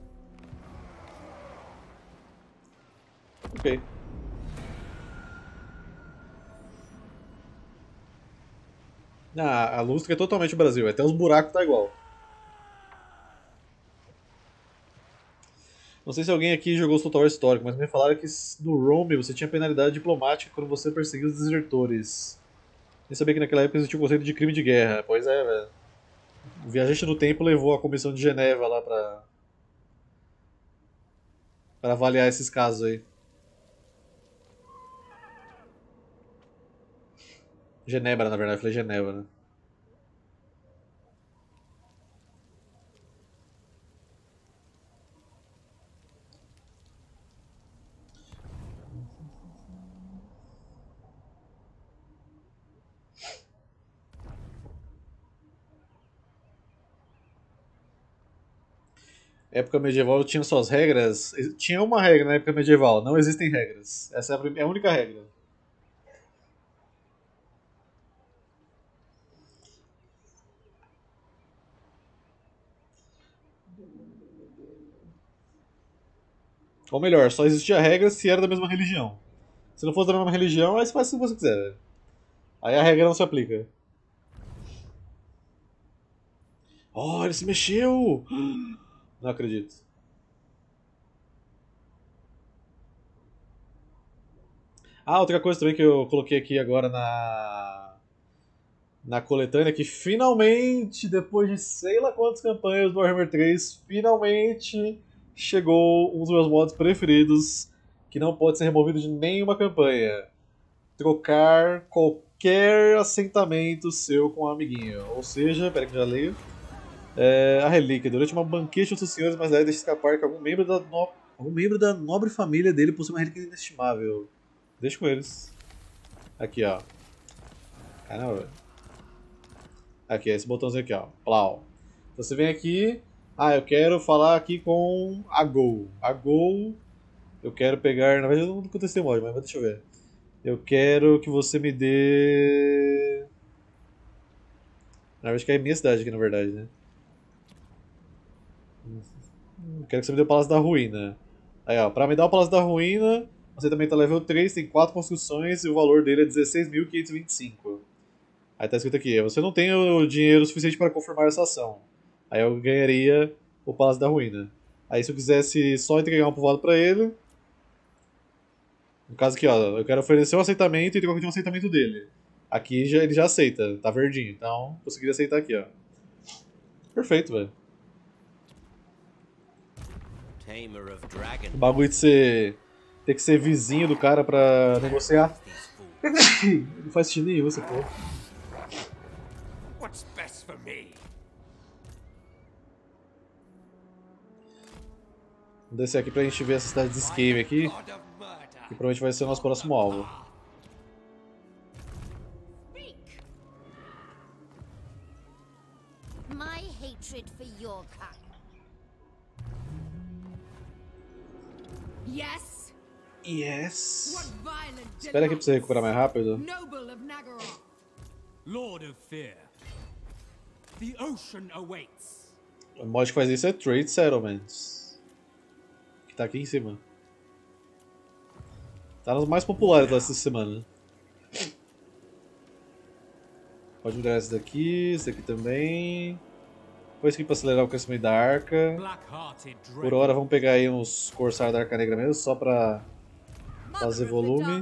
A: Ok. A lustra é totalmente o Brasil, até os buracos tá igual. Não sei se alguém aqui jogou Total War Histórico, mas me falaram que no Rome você tinha penalidade diplomática quando você perseguia os desertores. Nem sabia que naquela época existia o conceito de crime de guerra. Pois é, velho. O viajante do tempo levou a Comissão de Geneva lá pra avaliar esses casos aí. Genebra, na verdade, eu falei Genebra, né? Época medieval tinha suas regras. Tinha uma regra na época medieval, não existem regras. Essa é a única regra. Ou melhor, só existia regra se era da mesma religião. Se não fosse da mesma religião, aí você faz o que você quiser. Aí a regra não se aplica. Oh, ele se mexeu! Não acredito. Ah, outra coisa também que eu coloquei aqui agora na coletânea é que finalmente, depois de sei lá quantas campanhas do Warhammer 3, finalmente chegou um dos meus modos preferidos, que não pode ser removido de nenhuma campanha. Trocar qualquer assentamento seu com um amiguinho. Ou seja, peraí que eu já leio. A relíquia. Durante uma banquete entre os senhores, mas daí deixa escapar que algum membro da nobre família dele possui uma relíquia inestimável. Deixa com eles. Aqui, ó. Caramba. Aqui, esse botãozinho aqui, ó. Plau. Então você vem aqui. Ah, eu quero falar aqui com a Gol. A Gol. Eu quero pegar. Na verdade, eu não contestei mod, mas deixa eu ver. Eu quero que você me dê. Na verdade, que é a minha cidade aqui, na verdade, né? Quero que você me dê o Palácio da Ruína. Aí, ó. Pra me dar o Palácio da Ruína, você também tá level 3, tem 4 construções e o valor dele é 16.525. Aí tá escrito aqui: você não tem o dinheiro suficiente para confirmar essa ação. Aí eu ganharia o Palácio da Ruína. Aí se eu quisesse só entregar um povoado pra ele. No caso aqui, ó, eu quero oferecer um aceitamento e trocar de um aceitamento dele. Aqui ele já aceita, tá verdinho. Então, conseguiria aceitar aqui, ó. Perfeito, velho.
D: Tamer of dragons.
A: O bagulho de ser. Ter que ser vizinho do cara pra negociar. Não faz sentido nenhum essa porra.
B: What's best for me?
A: Vou descer aqui pra gente ver essa cidade de Scave aqui.
B: God of murder.
A: Que provavelmente vai ser o nosso próximo alvo.
C: Speak. My hatred for your kind. Yes.
A: Yes!
C: What violent
A: Espera aqui pra você recuperar mais rápido.
C: Noble of Nagara.
B: Lord of Fear. The ocean awaits.
A: O mod que faz isso é Trade Settlements. Que tá aqui em cima. Tá nos mais populares dessa semana. Pode mudar esse daqui também. Põe isso aqui pra acelerar o crescimento da arca.
B: Black-hearted
A: Por
B: dragon.
A: hora vamos pegar aí uns Corsários da Arca Negra mesmo, só pra fazer volume.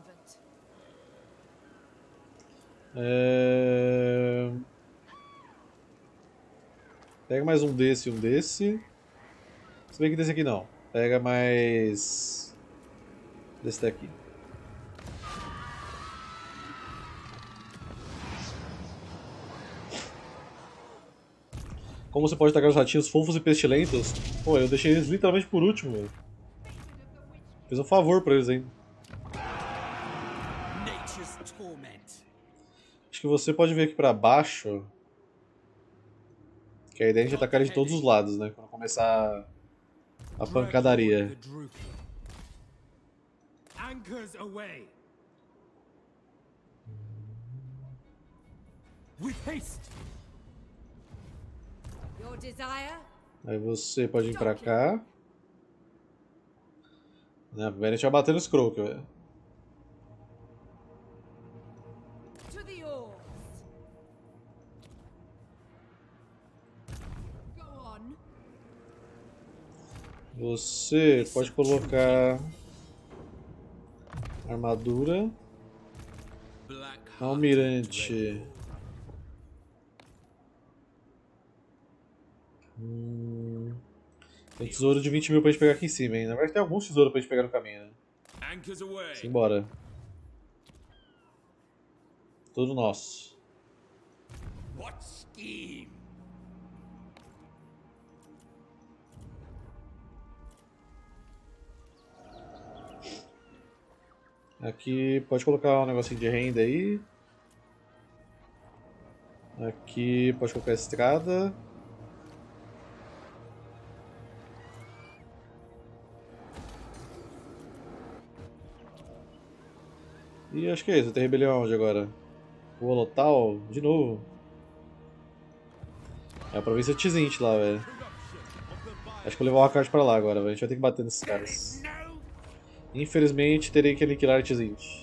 A: Pega mais um desse e um desse. Se bem que desse aqui não. Pega mais desse daqui. Como você pode tacar os ratinhos fofos e pestilentos? Pô, eu deixei eles literalmente por último, velho. Fiz um favor pra eles ainda.
B: Nature's torment.
A: Acho que você pode vir aqui pra baixo. Que a ideia é a gente atacar eles de todos os lados, né? Quando começar a pancadaria.
B: The Druid. Anchors away. With haste.
C: Your desire?
A: Aí você pode vir pra cá. Primeiro a gente vai bater no Skroak, velho.
C: To the oars. Go on.
A: Você pode colocar armadura. Almirante. Tem tesouro de 20 mil pra gente pegar aqui em cima, hein? Na verdade tem alguns tesouros pra gente pegar no caminho, né?
B: Anchors away.
A: Simbora. Tudo nosso.
B: What scheme?
A: Aqui pode colocar um negocinho de renda aí. Aqui pode colocar a estrada. E acho que é isso, tem rebelião onde agora? O Holotal, de novo. É a província de Tzint lá, velho. Acho que eu vou levar o Hakard pra lá agora, velho. A gente vai ter que bater nesses caras. Infelizmente, terei que aniquilar Tzint.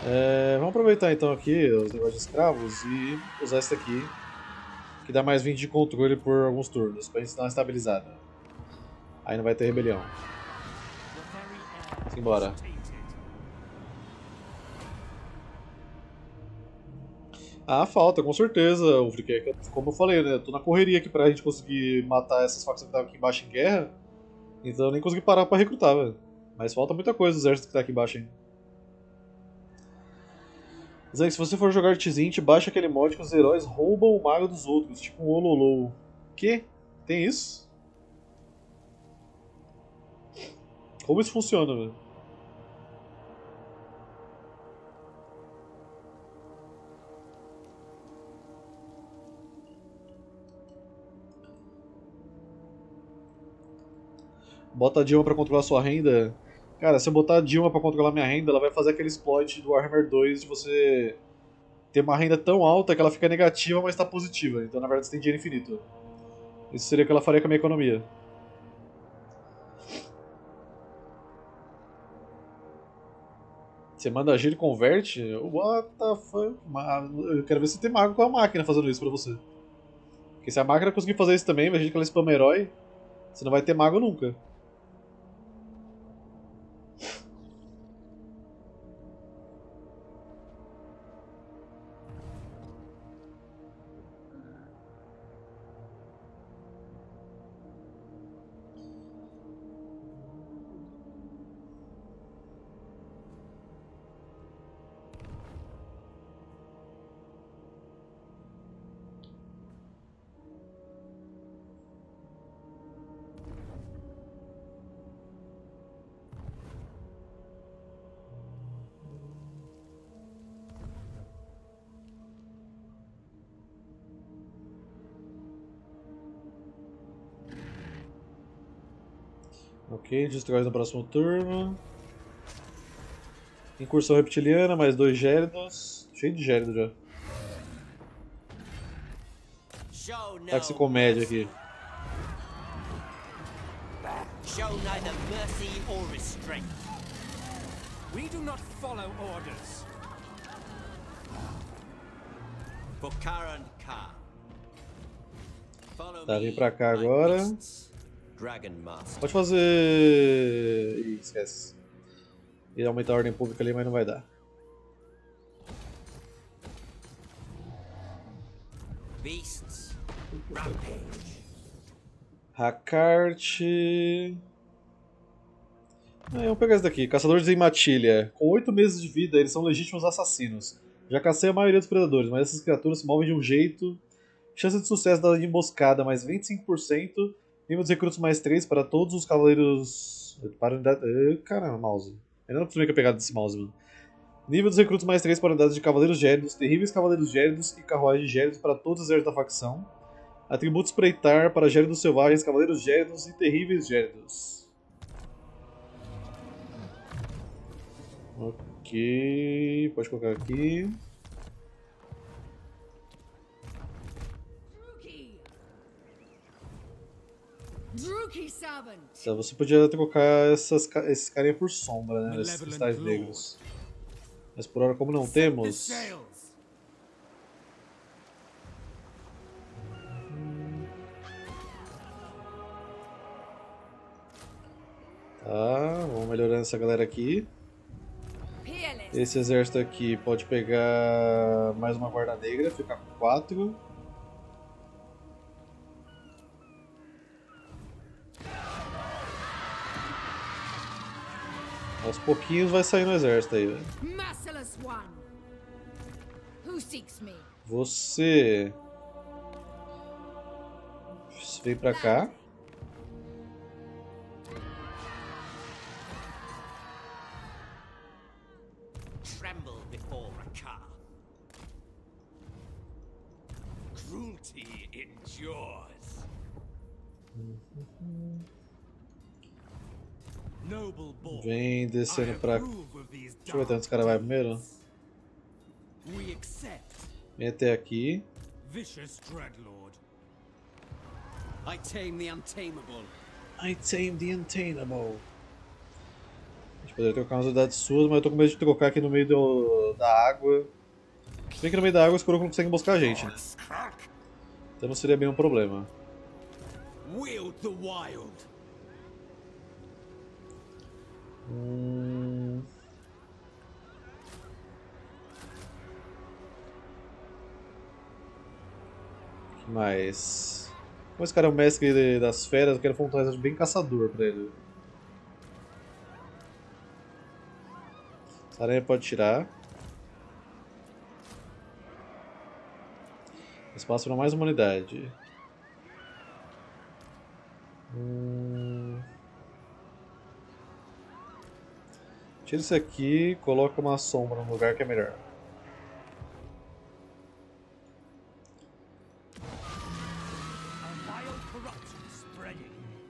A: Vamos aproveitar então aqui os negócios de escravos e usar esse aqui, que dá mais 20 de controle por alguns turnos, pra gente dar uma estabilizada. Aí não vai ter rebelião. Simbora. Ah, falta, com certeza, Ulfric. Como eu falei, né? Eu tô na correria aqui pra gente conseguir matar essas facções que estavam aqui embaixo em guerra. Então eu nem consegui parar pra recrutar, velho. Mas falta muita coisa do exército que tá aqui embaixo ainda. Zé, se você for jogar Tzint, baixa aquele mod que os heróis roubam o mago dos outros, tipo um Ololou. Que? Tem isso? Como isso funciona, velho? Bota a Dilma pra controlar sua renda. Cara, se eu botar a Dilma pra controlar minha renda, ela vai fazer aquele exploit do Warhammer 2 de você ter uma renda tão alta que ela fica negativa, mas tá positiva. Então, na verdade, você tem dinheiro infinito. Isso seria o que ela faria com a minha economia. Você manda agir e converte? What the fuck? Eu quero ver se tem mago com a máquina fazendo isso pra você. Porque se a máquina conseguir fazer isso também, vai gente que ela spama herói, você não vai ter mago nunca. Ok, destrói no próximo turno. Incursão reptiliana, mais 2 gélidos. Cheio de gélido já. Taxicomédia aqui.
D: Show neither mercy or restraint.
B: We do not follow orders.
D: For Karan Ka. Follow
A: Tá,
D: me,
A: vem pra cá
D: my
A: agora.
D: beasts. Dragon Master.
A: Pode fazer. Ih, esquece. Ia aumentar a ordem pública ali, mas não vai dar.
D: Beasts. Rampage.
A: Hakart. Vamos pegar esse daqui. Caçadores em Matilha. Com 8 meses de vida, eles são legítimos assassinos. Já cacei a maioria dos predadores, mas essas criaturas se movem de um jeito. Chance de sucesso da emboscada mais 25%. Nível dos recrutos mais 3 para todos os cavaleiros. Para unidade. Caramba, mouse. Eu não acostumei com a pegada desse mouse, mano. Nível dos recrutos mais 3 para unidades de cavaleiros gélidos, terríveis cavaleiros gélidos e carruagens gélidos para todos os exércitos da facção. Atributos espreitar para gélidos selvagens, cavaleiros gélidos e terríveis gélidos. Ok, pode colocar aqui. Então, você podia trocar esses carinha por sombra, né? Esses cristais negros. Mas por hora, como não temos. Tá, vamos melhorando essa galera aqui. Esse exército aqui pode pegar mais uma guarda negra, ficar com 4. Aos pouquinhos vai sair no exército aí, velho. Você vem pra cá.
D: Tremble before Rakar.
B: Cruelty endures. Noble boy.
A: Vem descendo pra. Deixa eu ver até onde esse cara vai primeiro.
B: We accept.
A: Vem até aqui.
B: Vicious Dreadlord.
D: I tame the untamable.
A: I tame the untamable. A gente Poderia trocar umas unidades suas, mas eu tô com medo de trocar aqui no meio da água. Se bem que no meio da água os Kuro não conseguem buscar a gente, né? Então não seria bem um problema.
B: Wield the wild.
A: O que mais? Como esse cara é o mestre das feras, eu quero um personagem bem caçador pra ele. Essa aranha pode tirar. Espaço para mais uma unidade. Tira isso aqui, coloca uma sombra no lugar que é melhor.
B: A vile corruption spreading.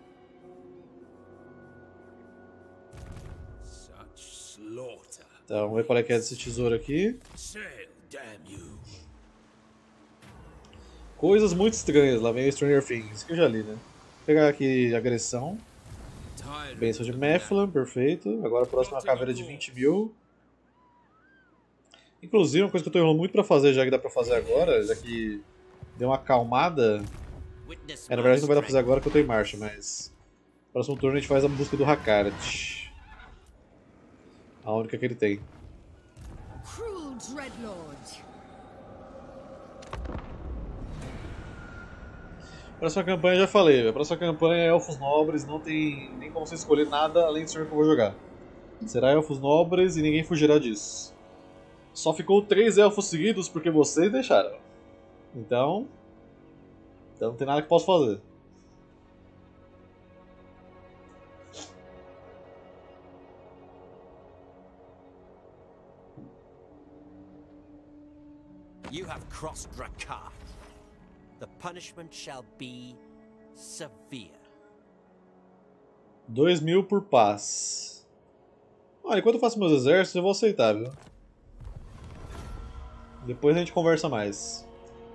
B: Such slaughter.
A: Tá, vamos ver qual é que é desse tesouro aqui.
B: Sail, damn you.
A: Coisas muito estranhas, lá vem o Stranger Things, que eu já li, né? Vou pegar aqui agressão. Bênção de Mephilan, perfeito. Agora a próxima caveira de 20 mil. Inclusive, uma coisa que eu tô enrolando muito pra fazer, já que dá pra fazer agora, já que deu uma acalmada. Na verdade não vai dar pra fazer agora que eu tô em marcha, mas... No próximo turno a gente faz a busca do Hakart. A única que ele tem.
C: Cruel Dreadlord.
A: Próxima campanha já falei, a próxima campanha é Elfos Nobres, não tem nem como você escolher nada além do senhor que eu vou jogar. Será Elfos Nobres e ninguém fugirá disso. Só ficou 3 elfos seguidos porque vocês deixaram. Então não tem nada que possa fazer.
D: You have crossed Drakar. The punishment shall be severe.
A: 2.000 por paz. Olha, enquanto eu faço meus exércitos eu vou aceitar, viu? Depois a gente conversa mais.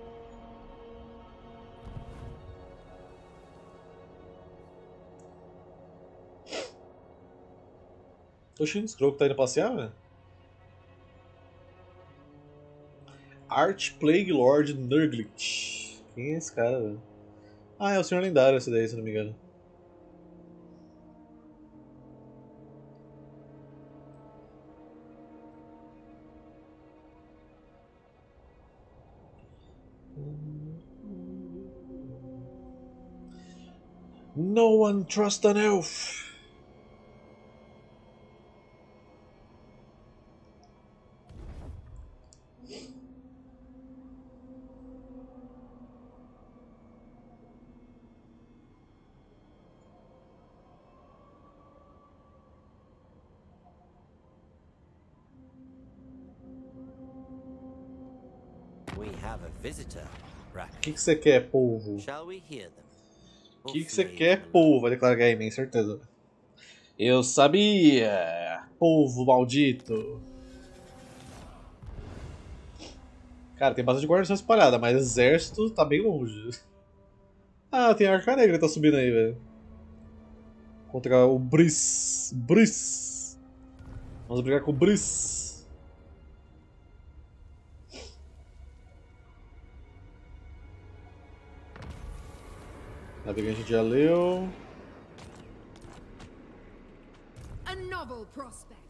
A: Oxi, esse Croco tá indo passear, velho? Arch-Plague Lord Nurglit. Quem é esse cara, velho? Ah, é o Senhor Lendário esse daí, se não me engano. No one trusts an elf.
D: We have a visitor, Rak.
A: O que você quer, polvo?
D: Shall we hear them?
A: O que você quer, polvo? Vai declarar guerra em mim, certeza. Eu sabia! Polvo maldito! Cara, tem bastante guarnição espalhada, mas exército tá bem longe. Ah, tem a Arca Negra que tá subindo aí, velho. Contra o Briss. Briss! Vamos brigar com o Briss. Navegante de Aleu.
C: A novel prospect.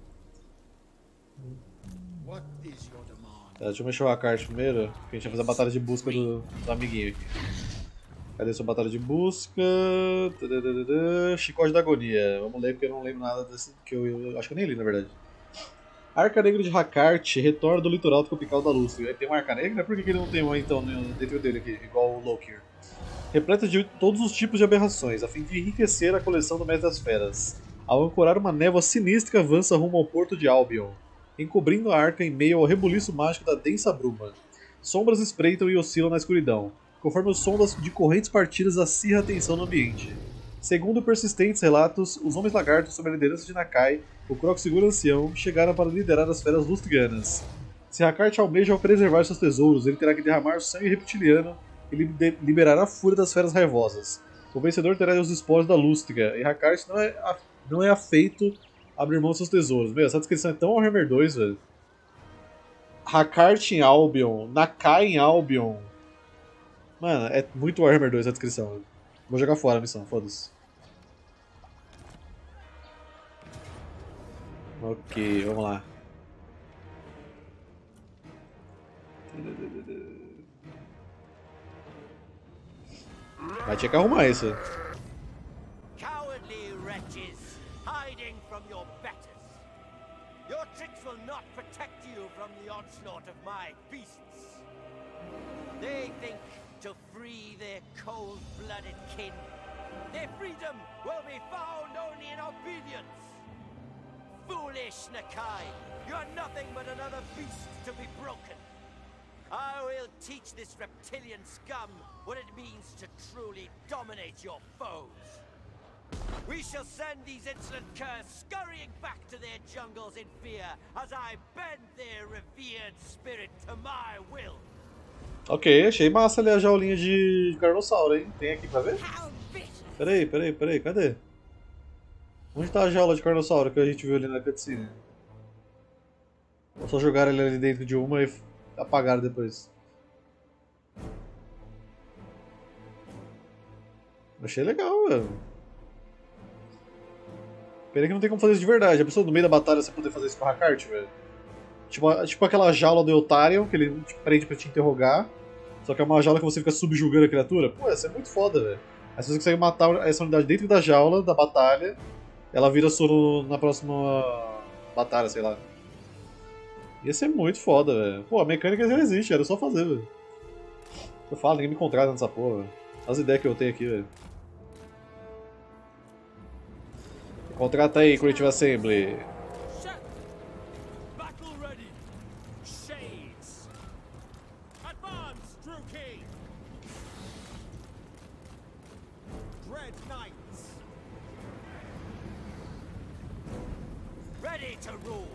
B: What is your demand?
A: Tá, deixa eu mexer o Hakart primeiro, porque a gente vai fazer a batalha de busca do amiguinho aqui. Cadê sua batalha de busca? Chicote da Agonia. Vamos ler porque eu não lembro nada desse que eu acho que eu nem li, na verdade. Arca Negra de Hakart retorna do litoral tropical da Lúcia. Tem uma Arca Negra? Por que ele não tem uma então dentro dele aqui, igual o Lokir? Repleta de todos os tipos de aberrações, a fim de enriquecer a coleção do Mestre das Feras. Ao ancorar, uma névoa sinistra avança rumo ao porto de Albion, encobrindo a arca em meio ao rebuliço mágico da densa bruma. Sombras espreitam e oscilam na escuridão, conforme o som de correntes partidas acirra a tensão no ambiente. Segundo persistentes relatos, os Homens Lagartos, sob a liderança de Nakai, o Croc Seguro Ancião, chegaram para liderar as feras lustrianas. Se Hakart almeja preservar seus tesouros, ele terá que derramar sangue reptiliano e liberar a fúria das feras raivosas. O vencedor terá os espólios da Lústria, e Hakart não é afeito Abrir mão dos seus tesouros. Meu, essa descrição é tão Warhammer 2, velho. Hakart em Albion, Nakai em Albion. Mano, é muito Warhammer 2 a descrição, velho. Vou jogar fora a missão, foda-se. Ok, vamos lá. Vai ter que arrumar isso.
E: Cowardly wretches, hiding from your betters. Your tricks will not protect you from the onslaught of my beasts. They think to free their cold-blooded kin. Their freedom will be found only in obedience. Foolish Nakai, you are nothing but another beast to be broken. I will teach this reptilian scum what it means to truly dominate your foes. We shall send these insolent curs scurrying back to their jungles in fear as I bend their revered spirit to my will.
A: Ok, achei massa ali a jaulinha de carnossauro, hein? Tem aqui pra ver?
C: How vicious!
A: Peraí, cadê? Onde tá a jaula de carnossauro que a gente viu ali na cutscene? Ou só jogaram ele ali dentro de uma e apagaram depois? Achei legal, velho. Pena que não tem como fazer isso de verdade. A pessoa no meio da batalha você poder fazer isso com a Hakart, velho. Tipo aquela jaula do Eltarion, que ele te prende pra te interrogar. Só que é uma jaula que você fica subjugando a criatura. Pô, essa é muito foda, velho. Aí se você consegue matar essa unidade dentro da jaula, da batalha, ela vira soro na próxima batalha, sei lá. Ia ser muito foda, velho. Pô, a mecânica já existe, era só fazer, velho. Eu falo, ninguém me contrata nessa porra, velho. As ideias que eu tenho aqui, velho. Contrata aí, Creative Assembly.
B: Shut! Battle ready! Shades! Advance, True King! Dread Knights!
E: Ready to rule.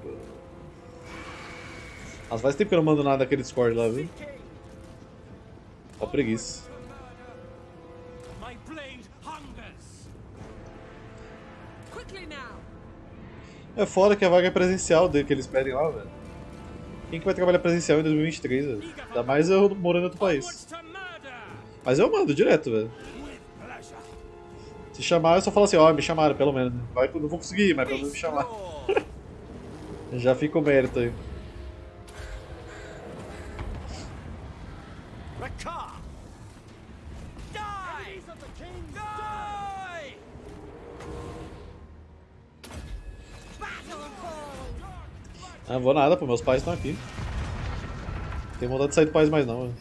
A: Mas faz tempo que eu não mando nada daquele Discord lá, viu?
E: King.
A: Tá preguiça.
B: My blade hungers!
C: Quickly now!
A: É foda que a vaga é presencial dele que eles pedem lá, velho. Quem que vai trabalhar presencial em 2023, velho? Ainda mais eu morando em outro
B: Onwards
A: país.
B: to murder!
A: Mas eu mando direto, velho.
B: With pleasure!
A: Se chamar, eu só falo assim, ó, me chamaram, pelo menos. Vai, não vou conseguir, mas pelo menos me chamar.
E: Roar.
A: Já fica o mérito aí.
E: Rakar! Die!
B: Enemies of the King
E: Die!
C: Battle call!
A: Ah, não vou nada, pô, meus pais estão aqui. Não tem vontade de sair do país mais não, velho.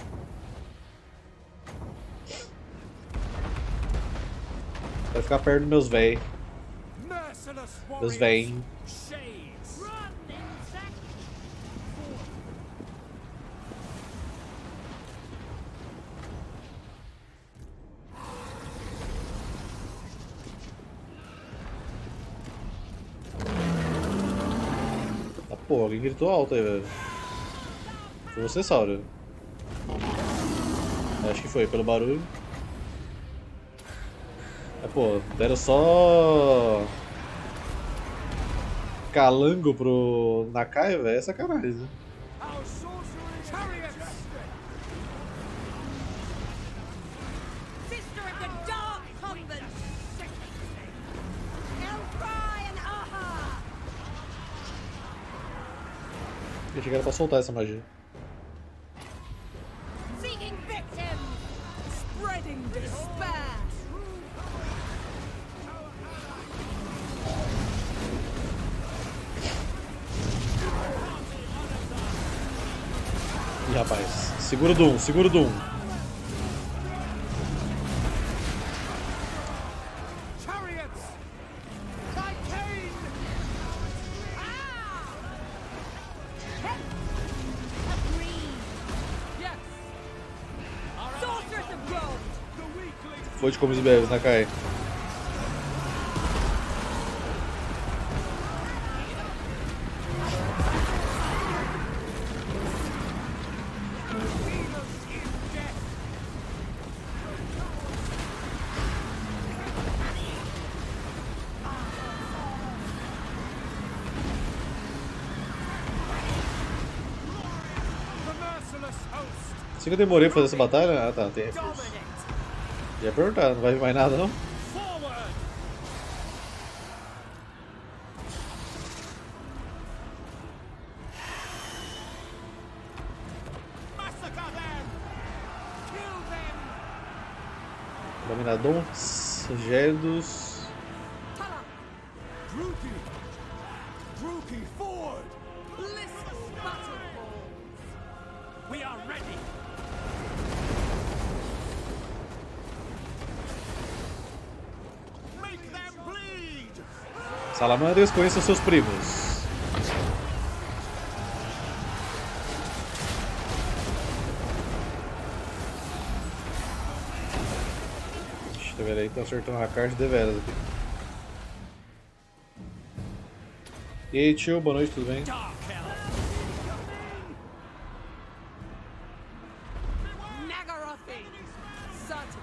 A: Quero ficar perto dos meus véi.
B: Merciless
A: Meus
B: warriors!
A: véi.
B: Shades!
C: Run, insect!
A: Ah, pô, alguém gritou alto aí, velho. Foi você, Saura? Acho que foi, pelo barulho. É, pô, deram só calango pro Nakai, velho, é sacanagem, né?
B: Our sorcery chariots!
C: Sister of the Dark Convent! Elfry and Aha!
A: Eu chegaram pra soltar essa magia.
C: Seeking victims! Spreading despair!
A: Ih, rapaz. Segura o Doom, segura o Doom.
B: Chariots! Titane!
C: Agreed!
B: Yes!
C: Sorceress of Rome!
B: The weakling!
A: Foi de como os bebês, Nakai.
B: host.
A: Assim que eu demorei pra fazer essa batalha. Ah tá, tem reforço.
E: Dominate!
A: Ia perguntar, não vai vir mais nada não?
B: Forward.
E: Massacre them! Kill them!
A: Dominadons, gélidos.
C: Tala.
B: Druki. Druki, forward.
C: Blissful battle balls.
B: We are ready.
E: Make them bleed!
A: Salamandras, conheçam seus primos. Ixi, tá vendo aí? Tá acertando a carta de veras aqui. E aí, tio, boa noite, tudo bem?
B: Dark Elf.
C: Nagarothi. Certain.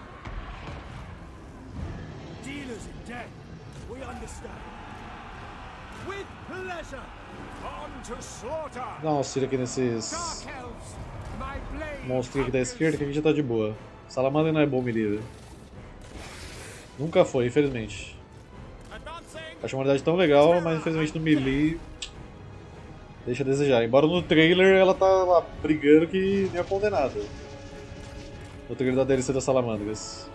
B: Dealers in death. We understand.
E: With pleasure!
B: On to slaughter.
A: Dá uma auxílio aqui nesses
B: Dark Elves. My blade.
A: monstros aqui da esquerda que a gente já tá de boa. Salamandra não é bom melee. Nunca foi, infelizmente.
E: Advancing!
A: Acho uma unidade tão legal, mas infelizmente no melee deixa a desejar. Embora no trailer ela tá lá brigando que nem a condenada. No trailer da DLC das Salamandras.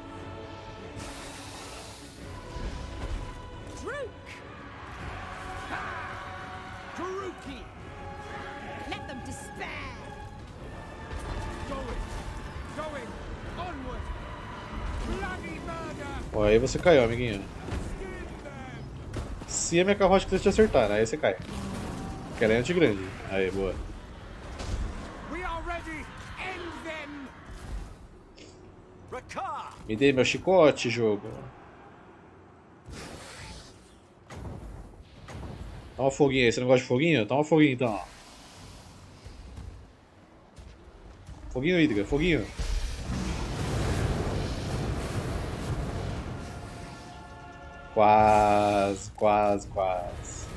C: Druk.
E: Druki!
C: Let them despair.
B: Going. Onward. Bloody murder.
A: Ó, aí você caiu, amiguinho.
B: Skin them.
A: Se a minha carroça quiser te acertar, né? Aí você cai. Porque ela é anti-grande. Aí, boa.
B: We are ready. End them.
E: Rakar!
A: Me dê meu chicote, jogo. Toma foguinho aí. Você não gosta de foguinho? Toma foguinho então. Foguinho, Hidra. Foguinho. Quase, quase, quase.